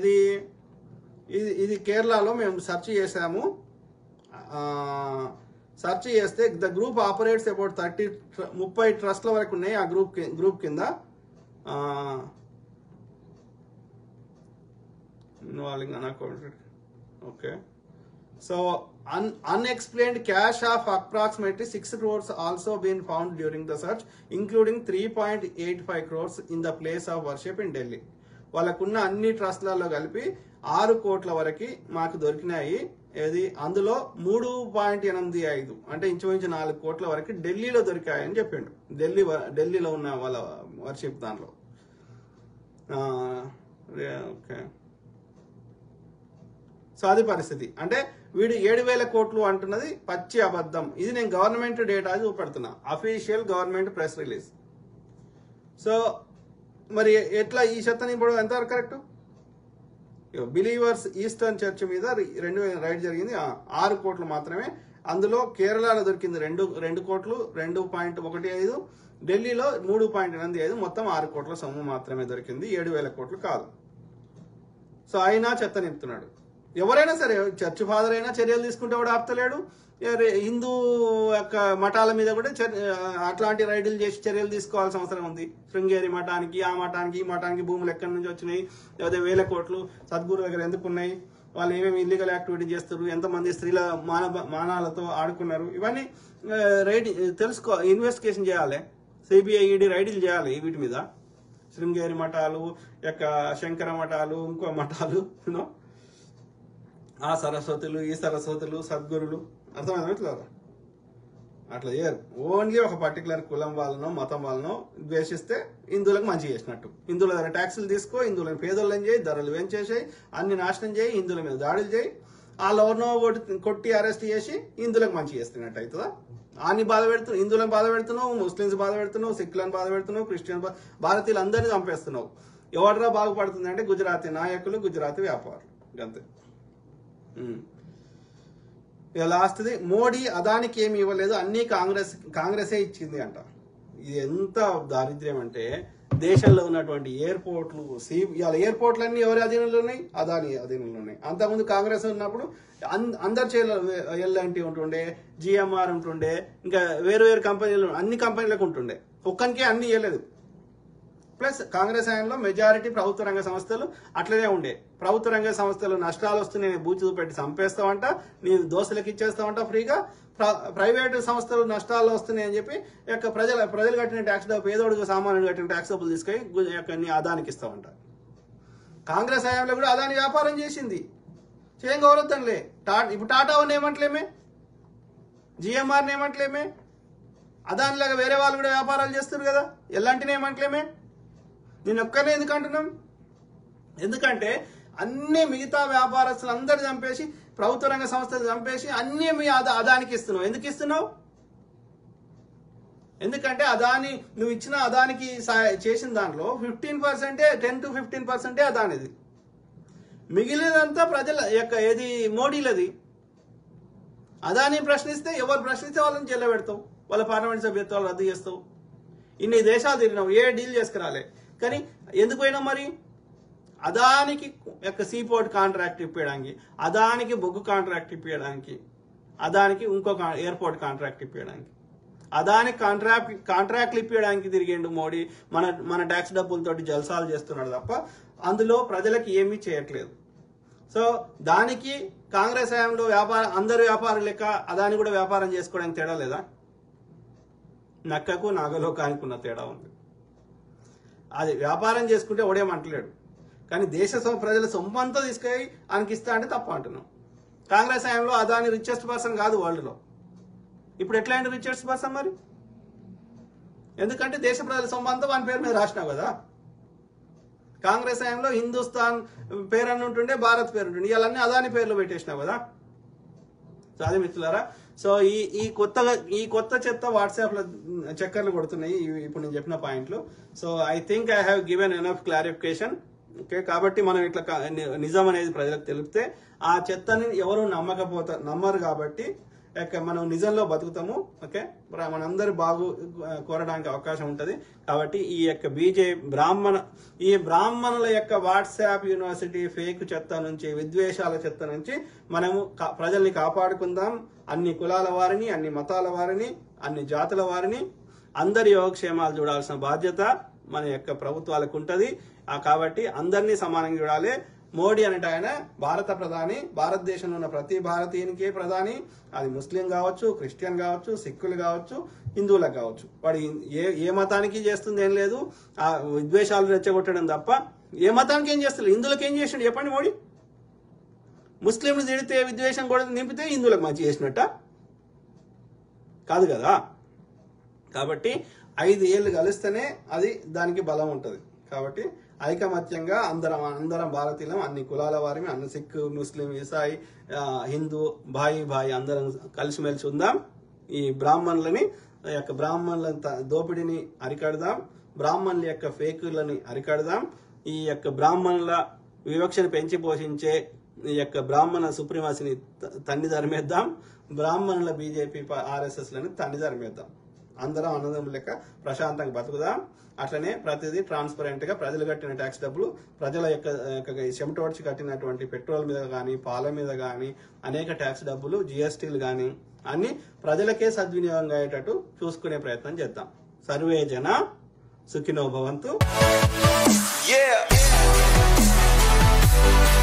ఇది కేరళలో మేము సెర్చ్ చేసాము. సెర్చ్ చేస్తే ద గ్రూప్ ఆపరేట్స్ అబౌట్ 30 ట్రస్ట్ల వరకు ఉన్నాయి ఆ గ్రూప్ కింద. Involving unaccounted. Okay, so unexplained cash of approximately 6 crores also been found during the search, including 3.85 crores in the place of worship in Delhi. వాళ్ళకున్న అన్ని ట్రస్ట్లలో కలిపి 6 కోట్ల వరకు మాకు దొరికినాయి. ఏది అందులో 3.85 అంటే ఇంచుమించు 4 కోట్ల వరకు ఢిల్లీలో దొరికాయని చెప్పిండు. ఢిల్లీలో ఉన్న వాళ్ళ వర్షిప్ దాంట్లో. ఓకే, సో అది పరిస్థితి. అంటే వీడు 7,000 కోట్లు అంటున్నది పచ్చి అబద్ధం. ఇది నేను గవర్నమెంట్ డేటా చూపెడుతున్నా, official government press release. So మరి ఎట్లా ఈ చెత్త నింపడం ఎంతవరకు కరెక్ట్? బిలీవర్స్ ఈస్టర్న్ చర్చ్ మీద 2 రైడ్ జరిగింది, 6 కోట్లు మాత్రమే. అందులో కేరళలో దొరికింది 2 కోట్లు 2.15, ఢిల్లీలో 3.85, మొత్తం 6 కోట్ల సొమ్ము మాత్రమే దొరికింది, 7,000 కోట్లు కాదు. సో అయినా చెత్త నింపుతున్నాడు. ఎవరైనా సరే, చర్చ్ ఫాదర్ అయినా చర్యలు తీసుకుంటే కూడా ఆపుతలేడు. హిందూ యొక్క మఠాల మీద కూడా అట్లాంటి రైడ్లు చేసి చర్యలు తీసుకోవాల్సిన అవసరం ఉంది. శృంగేరి మఠానికి, ఆ మఠానికి, ఈ మఠానికి భూములు ఎక్కడి నుంచి వచ్చినాయి, లేకపోతే 1000 కోట్లు సద్గురు దగ్గర ఎందుకు ఉన్నాయి, వాళ్ళు ఏమేమి ఇల్లీగల్ యాక్టివిటీ చేస్తారు, ఎంతమంది స్త్రీల మానాలతో ఆడుకున్నారు, ఇవన్నీ రైడ్ ఇన్వెస్టిగేషన్ చేయాలి. సిబిఐ, ఈడీ రైడ్లు చేయాలి వీటి మీద. శృంగేరి మఠాలు యొక్క శంకర మఠాలు, ఇంకో మఠాలు, ఆ సరస్వతులు, ఈ సరస్వతులు, సద్గురులు, అర్థమైనా? అట్లా చేయరు. ఓన్లీ ఒక పర్టికులర్ కులం వాళ్ళనో మతం వాళ్ళనో ద్వేషిస్తే హిందువులకు మంచి చేసినట్టు. హిందువుల దగ్గర ట్యాక్సులు తీసుకో, హిందువులను పేదోళ్ళని చేయి, ధరలు పెంచేసాయి, అన్ని నాశనం చేయి, హిందువుల మీద దాడులు చేయి, వాళ్ళు ఎవరినో కొట్టి అరెస్ట్ చేసి హిందువులకు మంచి చేస్తున్నట్టు అవుతుందా? అన్ని బాధ పెడుతున్నావు, హిందువులను బాధ పెడుతున్నావు, ముస్లింస్ బాధ పెడుతున్నావు, సిఖ్లను బాధ పెడుతున్నావు, క్రిస్టియన్ భారతీయులు అందరినీ చంపేస్తున్నావు. ఎవడరా బాగుపడుతుంది అంటే గుజరాతీ నాయకులు, గుజరాతీ వ్యాపారులు, అంతే. ఇక లాస్ట్ది, మోడీ అదానికి ఏమి ఇవ్వలేదు, అన్ని కాంగ్రెసే ఇచ్చింది అంట. ఇది ఎంత దారిద్ర్యం అంటే, దేశంలో ఉన్నటువంటి ఎయిర్పోర్ట్లు, ఇవాళ ఎయిర్పోర్ట్లు అన్ని ఎవరి అధీనంలో ఉన్నాయి? అదాని అధీనంలో ఉన్నాయి. అంతకుముందు కాంగ్రెస్ ఉన్నప్పుడు అందరి చేతిలో ఎల్ఎన్టీ ఉంటుండే, జిఎంఆర్ ఉంటుండే, ఇంకా వేరు కంపెనీలు, అన్ని కంపెనీలకు ఉంటుండే. ఒక్కనికే అన్ని ఇవ్వలేదు. ప్లస్ కాంగ్రెస్ హయాంలో మెజారిటీ ప్రభుత్వ రంగ సంస్థలు అట్లనే ఉండే. ప్రభుత్వ రంగ సంస్థలు నష్టాలు వస్తున్నాయి, బూచులు పెట్టి చంపేస్తామంట, నీ దోస్తులకు ఇచ్చేస్తామంట ఫ్రీగా. ప్రైవేటు సంస్థలు నష్టాలు వస్తున్నాయి అని చెప్పి ప్రజలు కట్టిన ట్యాక్స్ డబ్బు, పేదోడుగా సామాన్యుడు కట్టిన ట్యాక్స్ డబ్బులు తీసుకొని నీ అదానికి ఇస్తామంట. కాంగ్రెస్ హయాంలో కూడా అదాని వ్యాపారం చేసింది, చేయం గౌరవద్దంలే. ఇప్పుడు టాటా ఉన్న ఏమంటలేమే, జిఎంఆర్ని ఏమంటలేమే, అదానిలాగా వేరే వాళ్ళు కూడా వ్యాపారాలు చేస్తారు కదా, ఎలాంటిని ఏమంటలేమే. నేను ఒక్కనే ఎందుకు అంటున్నాం? ఎందుకంటే అన్ని మిగతా వ్యాపారస్తులు అందరు చంపేసి, ప్రభుత్వ రంగ సంస్థలు చంపేసి అన్ని మీ అదానికి ఇస్తున్నావు. ఎందుకు ఇస్తున్నావు? ఎందుకంటే అదాని, నువ్వు ఇచ్చిన అదానికి చేసిన దాంట్లో 15%, 10 to 15% అదానిది. మిగిలినంతా ప్రజల యొక్క ఏది మోడీలది. అదాని ప్రశ్నిస్తే, ఎవరు ప్రశ్నిస్తే వాళ్ళని జైల్లో పెడతావు, వాళ్ళ పార్లమెంట్ సభ్యత్వాలు రద్దు చేస్తావు. ఇన్ని దేశాలు తిరిగినావు, ఏ డీల్ చేసుకురాలే. కానీ ఎందుకు పోయినావు మరి? అదానికి యొక్క సీపోర్ట్ కాంట్రాక్ట్ ఇప్పించడానికి, అదానికి బొగ్గు కాంట్రాక్ట్ ఇప్పించడానికి, అదానికి ఇంకొక ఎయిర్పోర్ట్ కాంట్రాక్ట్ ఇప్పించడానికి, అదానికి కాంట్రాక్ట్లు ఇప్పించడానికి తిరిగిండు మోడీ. మన ట్యాక్స్ డబ్బులతోటి జల్సాలు చేస్తున్నాడు తప్ప అందులో ప్రజలకి ఏమీ చేయట్లేదు. సో దానికి కాంగ్రెస్ హయాంలో అందరు వ్యాపారం లెక్క అదాని కూడా వ్యాపారం చేసుకోవడానికి తేడా లేదా? నక్కకు నాగలోకానికి ఉన్న తేడా ఉంది. అది వ్యాపారం చేసుకుంటే ఒడేమంటలేడు. కానీ ప్రజల సొమ్మంతా తీసుకొని ఆయనకి ఇస్తా అంటే తప్ప అంటున్నాం. కాంగ్రెస్ హయాంలో అదాని రిచెస్ట్ పర్సన్ కాదు వరల్డ్లో. ఇప్పుడు ఎట్లాంటి రిచెస్ట్ పర్సన్ మరి? ఎందుకంటే దేశ ప్రజల సొమ్మంతా వాని పేరు మీద రాసినావు కదా. కాంగ్రెస్ హయాంలో హిందుస్థాన్ పేరు అని ఉంటుండే, భారత్ పేరు ఉంటుండే, ఇవన్నీ అదాని పేర్లు పెట్టేసినావు కదా. సో అదే మిత్రులారా, సో ఈ కొత్త చెత్త వాట్సాప్లో చక్కర్లు కొడుతున్నాయి ఇప్పుడు నేను చెప్పిన పాయింట్లు. So I think I have given enough clarification. Okay, కాబట్టి మనం ఇట్లా నిజం అనేది ప్రజలకు తెలిపితే ఆ చెత్తని ఎవరు నమ్మరు కాబట్టి మనం నిజంలో బతుకుతాము. ఓకే, మనందరూ కోరడానికి అవకాశం ఉంటుంది. కాబట్టి ఈ యొక్క బ్రాహ్మణుల యొక్క వాట్సాప్ యూనివర్సిటీ ఫేక్ చెత్త నుంచి, విద్వేషాల చెత్త నుంచి మనము ప్రజల్ని కాపాడుకుందాం. అన్ని కులాల వారిని, అన్ని మతాల వారిని, అన్ని జాతుల వారిని అందరి యోగక్షేమాలు చూడాల్సిన బాధ్యత మన యొక్క ప్రభుత్వాలకు ఉంటుంది. కాబట్టి అందరినీ సమానంగా చూడాలి. మోడీ అనేట ఆయన భారత ప్రధాని, భారతదేశంలో ఉన్న ప్రతి భారతీయునికే ప్రధాని. అది ముస్లిం కావచ్చు, క్రిస్టియన్ కావచ్చు, సిక్కులు కావచ్చు, హిందువులకు కావచ్చు. వాడు ఏ మతానికి చేస్తుంది ఏం లేదు, ఆ విద్వేషాలు రెచ్చగొట్టడం తప్ప ఏ మతానికి ఏం చేస్తలేదు. హిందువులకు ఏం చేసిండు చెప్పండి మోడీ? ముస్లింలు తిడితే, విద్వేషం కూడా నింపితే హిందువులకు మంచి చేసినట్ట కాదు కదా. కాబట్టి 5 ఏళ్ళు కలిస్తేనే అది దానికి బలం ఉంటుంది. కాబట్టి ఐకమత్యంగా అందరం భారతీయులం, అన్ని కులాల వారిని, అన్ని సిక్, ముస్లిం, ఇసాయి, హిందూ భాయి అందరం కలిసిమెలిసి ఉందాం. ఈ బ్రాహ్మణుల దోపిడీని అరికడదాం. బ్రాహ్మణుల యొక్క ఫేకులని అరికడదాం. ఈ యొక్క బ్రాహ్మణుల వివక్షను పెంచి పోషించే ఈ యొక్క బ్రాహ్మణ సుప్రీమసీని తన్ని ధర్మేద్దాం. బ్రాహ్మణుల బీజేపీ RSSలను తన్ని ధర్మేద్దాం. అందరం అన్నదమ్ముల లెక్క ప్రశాంతంగా బతుకుదాం. అట్లనే ప్రతిదీ ట్రాన్స్పరెంట్ గా ప్రజలు కట్టిన ట్యాక్స్ డబ్బులు, ప్రజల యొక్క చెమటోడ్చి కట్టినటువంటి పెట్రోల్ మీద కానీ, పాల మీద కానీ అనేక ట్యాక్స్ డబ్బులు, GSTలు కానీ అన్ని ప్రజలకే సద్వినియోగం అయ్యేటట్టు చూసుకునే ప్రయత్నం చేద్దాం. సర్వే జన సుఖినో భవంతు.